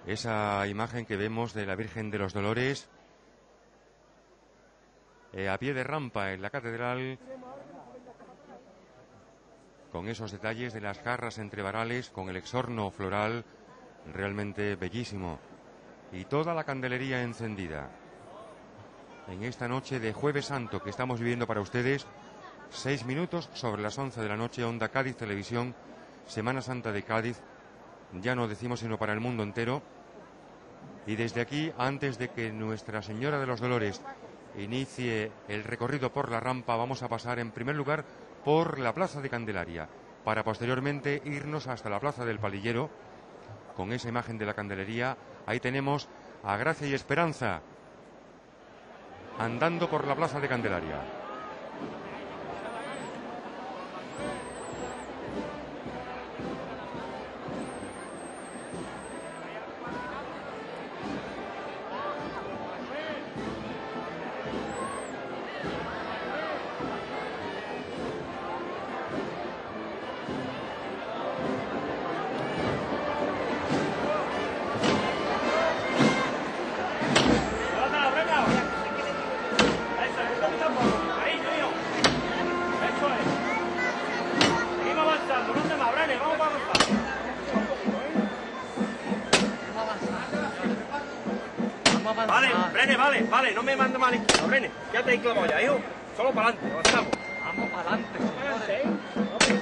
esa imagen que vemos de la Virgen de los Dolores eh, a pie de rampa en la catedral, con esos detalles de las jarras entre varales, con el exorno floral realmente bellísimo, y toda la candelería encendida en esta noche de Jueves Santo que estamos viviendo para ustedes. Seis minutos sobre las once de la noche, Onda Cádiz Televisión, Semana Santa de Cádiz, ya no decimos sino para el mundo entero. Y desde aquí, antes de que Nuestra Señora de los Dolores inicie el recorrido por la rampa, vamos a pasar en primer lugar por la Plaza de Candelaria, para posteriormente irnos hasta la Plaza del Palillero, con esa imagen de la candelería. Ahí tenemos a Gracia y Esperanza andando por la Plaza de Candelaria. Vale, Brene, vale, vale, no me mande mal izquierda, Brene. Ya te he clavado ya, hijo. Solo para adelante, avanzamos. Vamos para adelante, señores.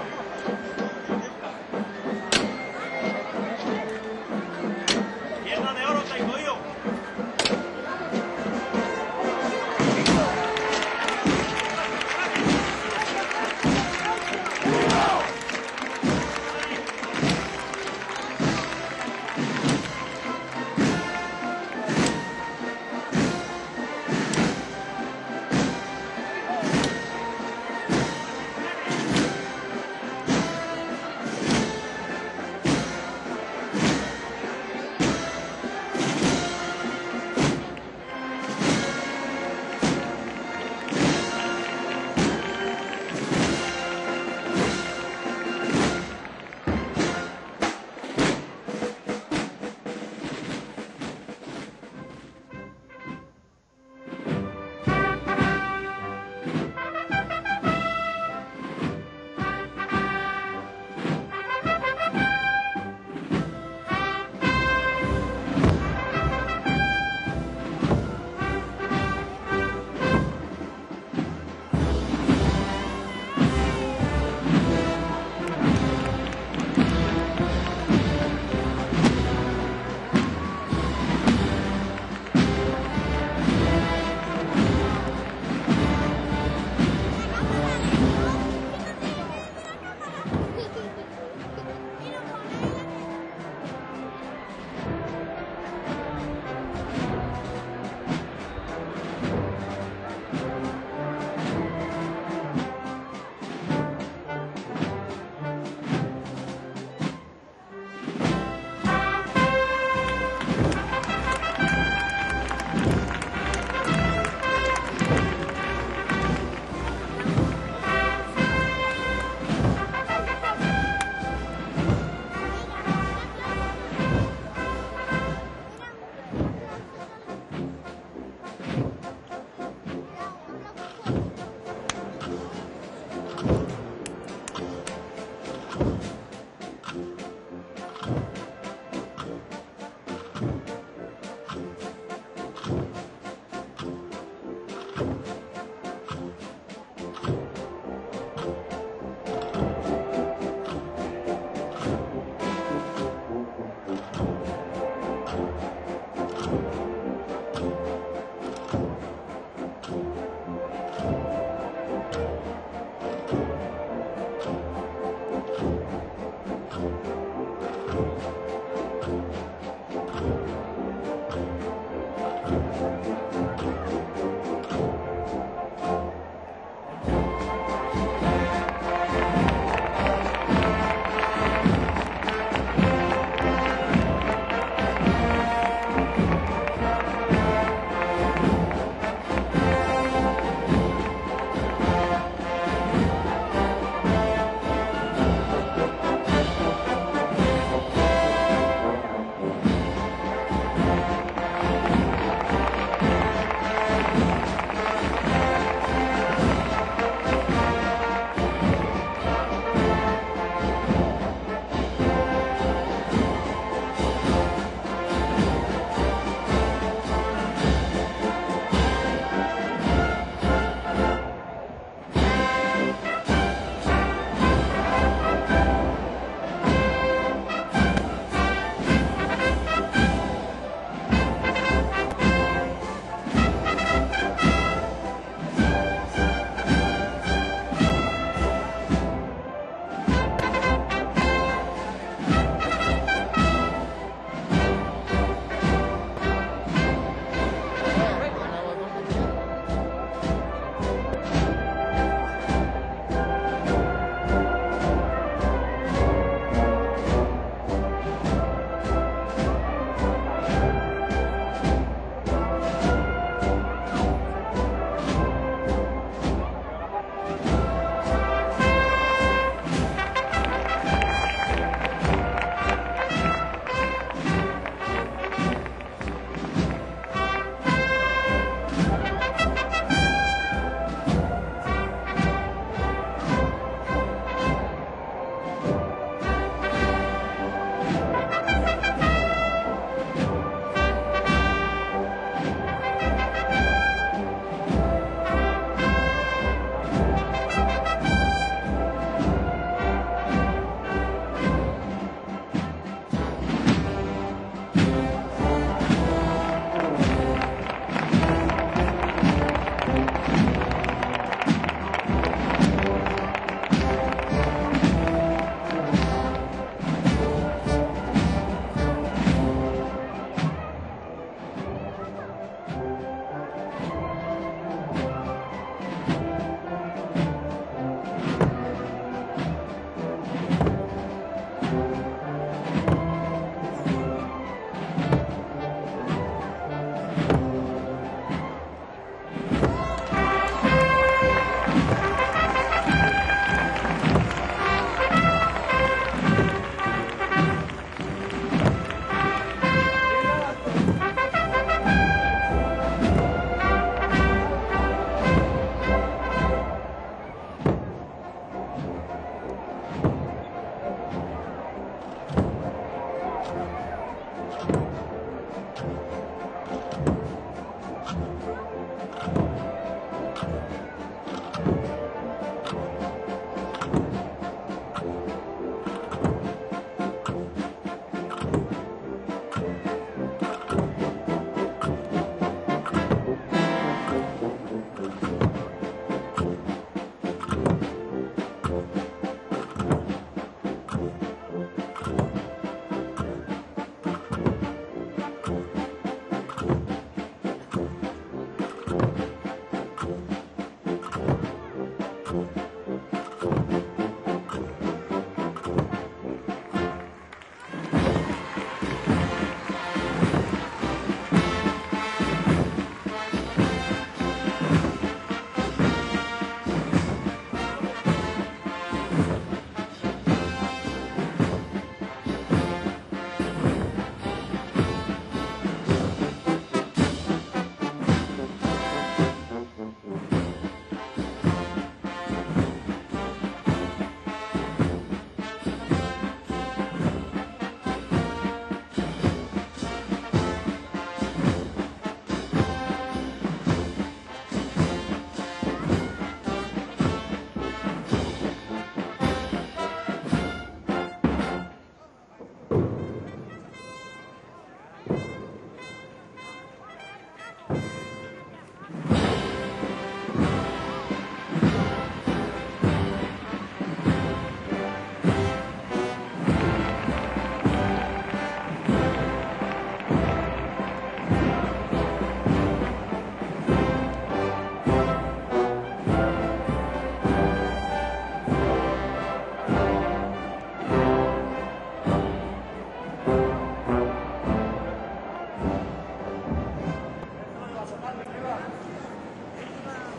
Izquierda,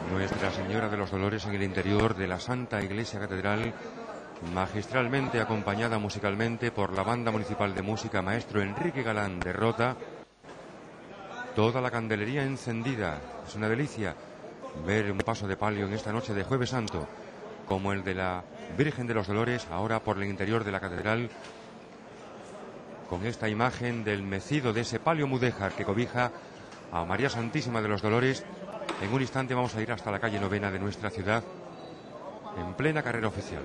Nuestra Señora de los Dolores en el interior de la Santa Iglesia Catedral, magistralmente acompañada musicalmente por la Banda Municipal de Música Maestro Enrique Galán de Rota. Toda la candelería encendida. Es una delicia ver un paso de palio en esta noche de Jueves Santo, como el de la Virgen de los Dolores, ahora por el interior de la catedral, con esta imagen del mecido de ese palio mudéjar que cobija a María Santísima de los Dolores. En un instante vamos a ir hasta la calle Novena de nuestra ciudad, en plena carrera oficial.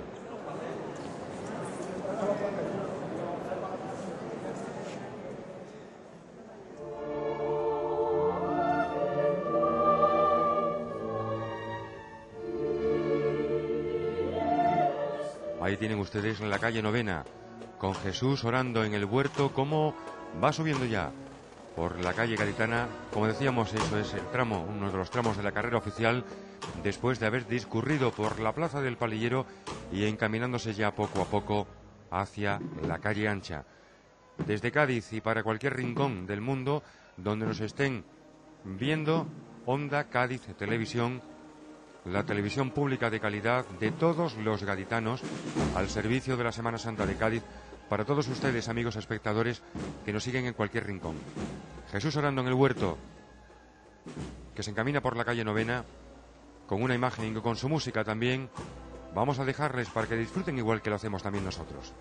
Ahí tienen ustedes la calle Novena, con Jesús orando en el huerto, como va subiendo ya por la calle Gaditana. Como decíamos, eso es el tramo, uno de los tramos de la carrera oficial, después de haber discurrido por la Plaza del Palillero y encaminándose ya poco a poco hacia la calle Ancha. Desde Cádiz y para cualquier rincón del mundo donde nos estén viendo, Onda Cádiz Televisión, la televisión pública de calidad de todos los gaditanos, al servicio de la Semana Santa de Cádiz, para todos ustedes, amigos espectadores, que nos siguen en cualquier rincón. Jesús orando en el huerto, que se encamina por la calle Novena, con una imagen y con su música también. Vamos a dejarles para que disfruten igual que lo hacemos también nosotros.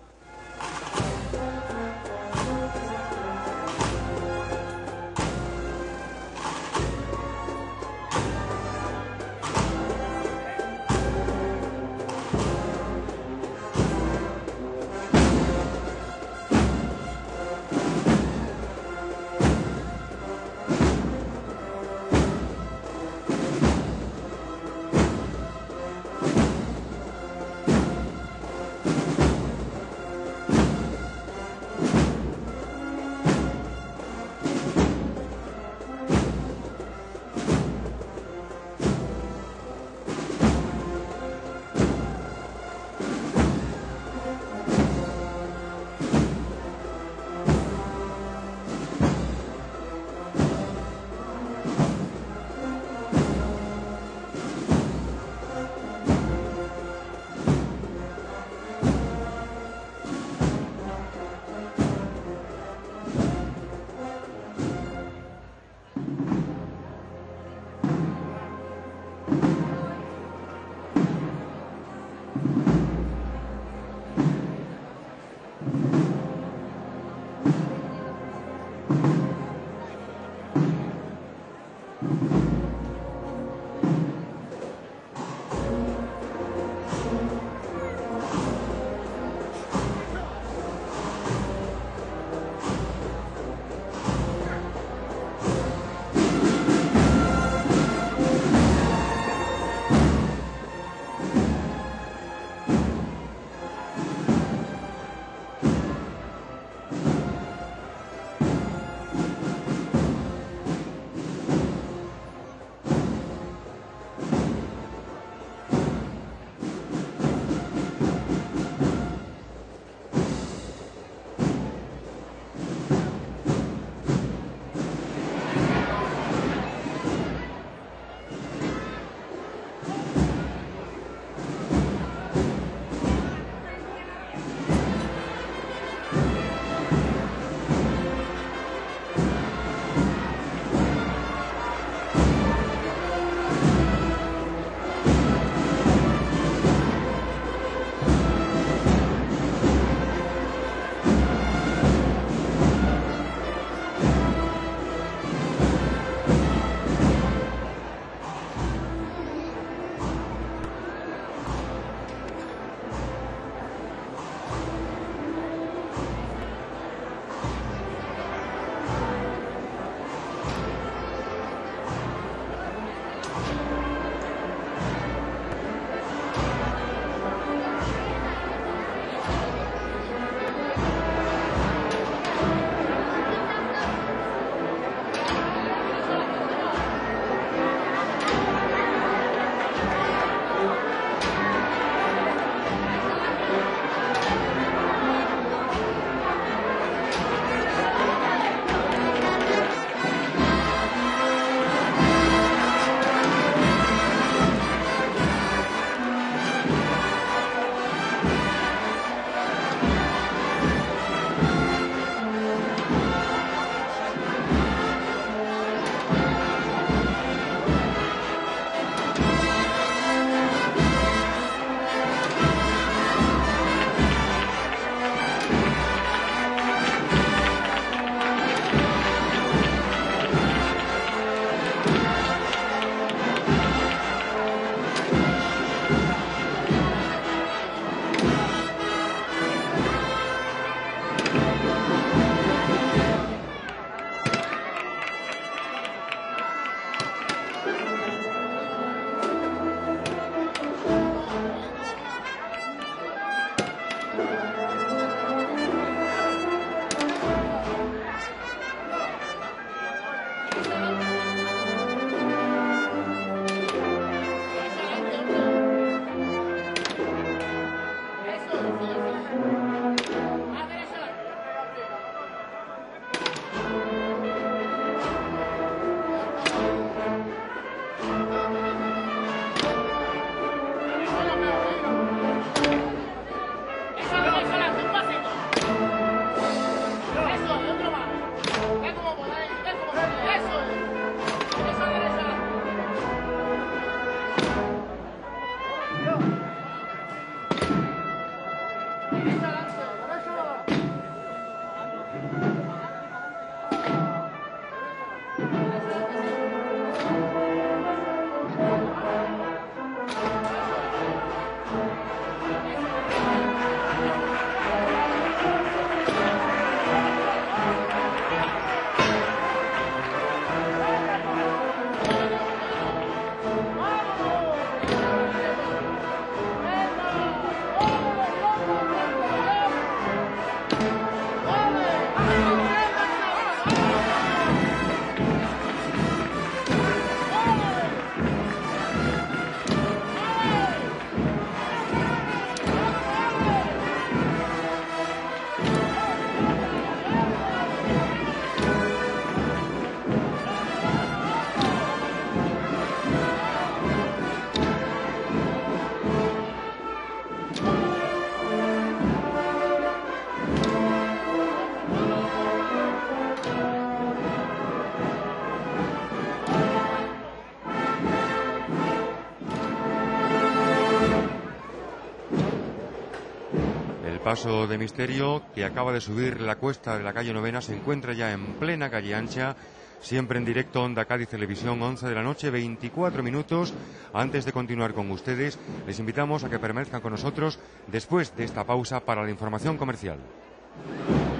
paso de misterio, que acaba de subir la cuesta de la calle Novena, se encuentra ya en plena calle ancha, siempre en directo, Onda Cádiz Televisión, once de la noche, veinticuatro minutos. Antes de continuar con ustedes, les invitamos a que permanezcan con nosotros después de esta pausa para la información comercial.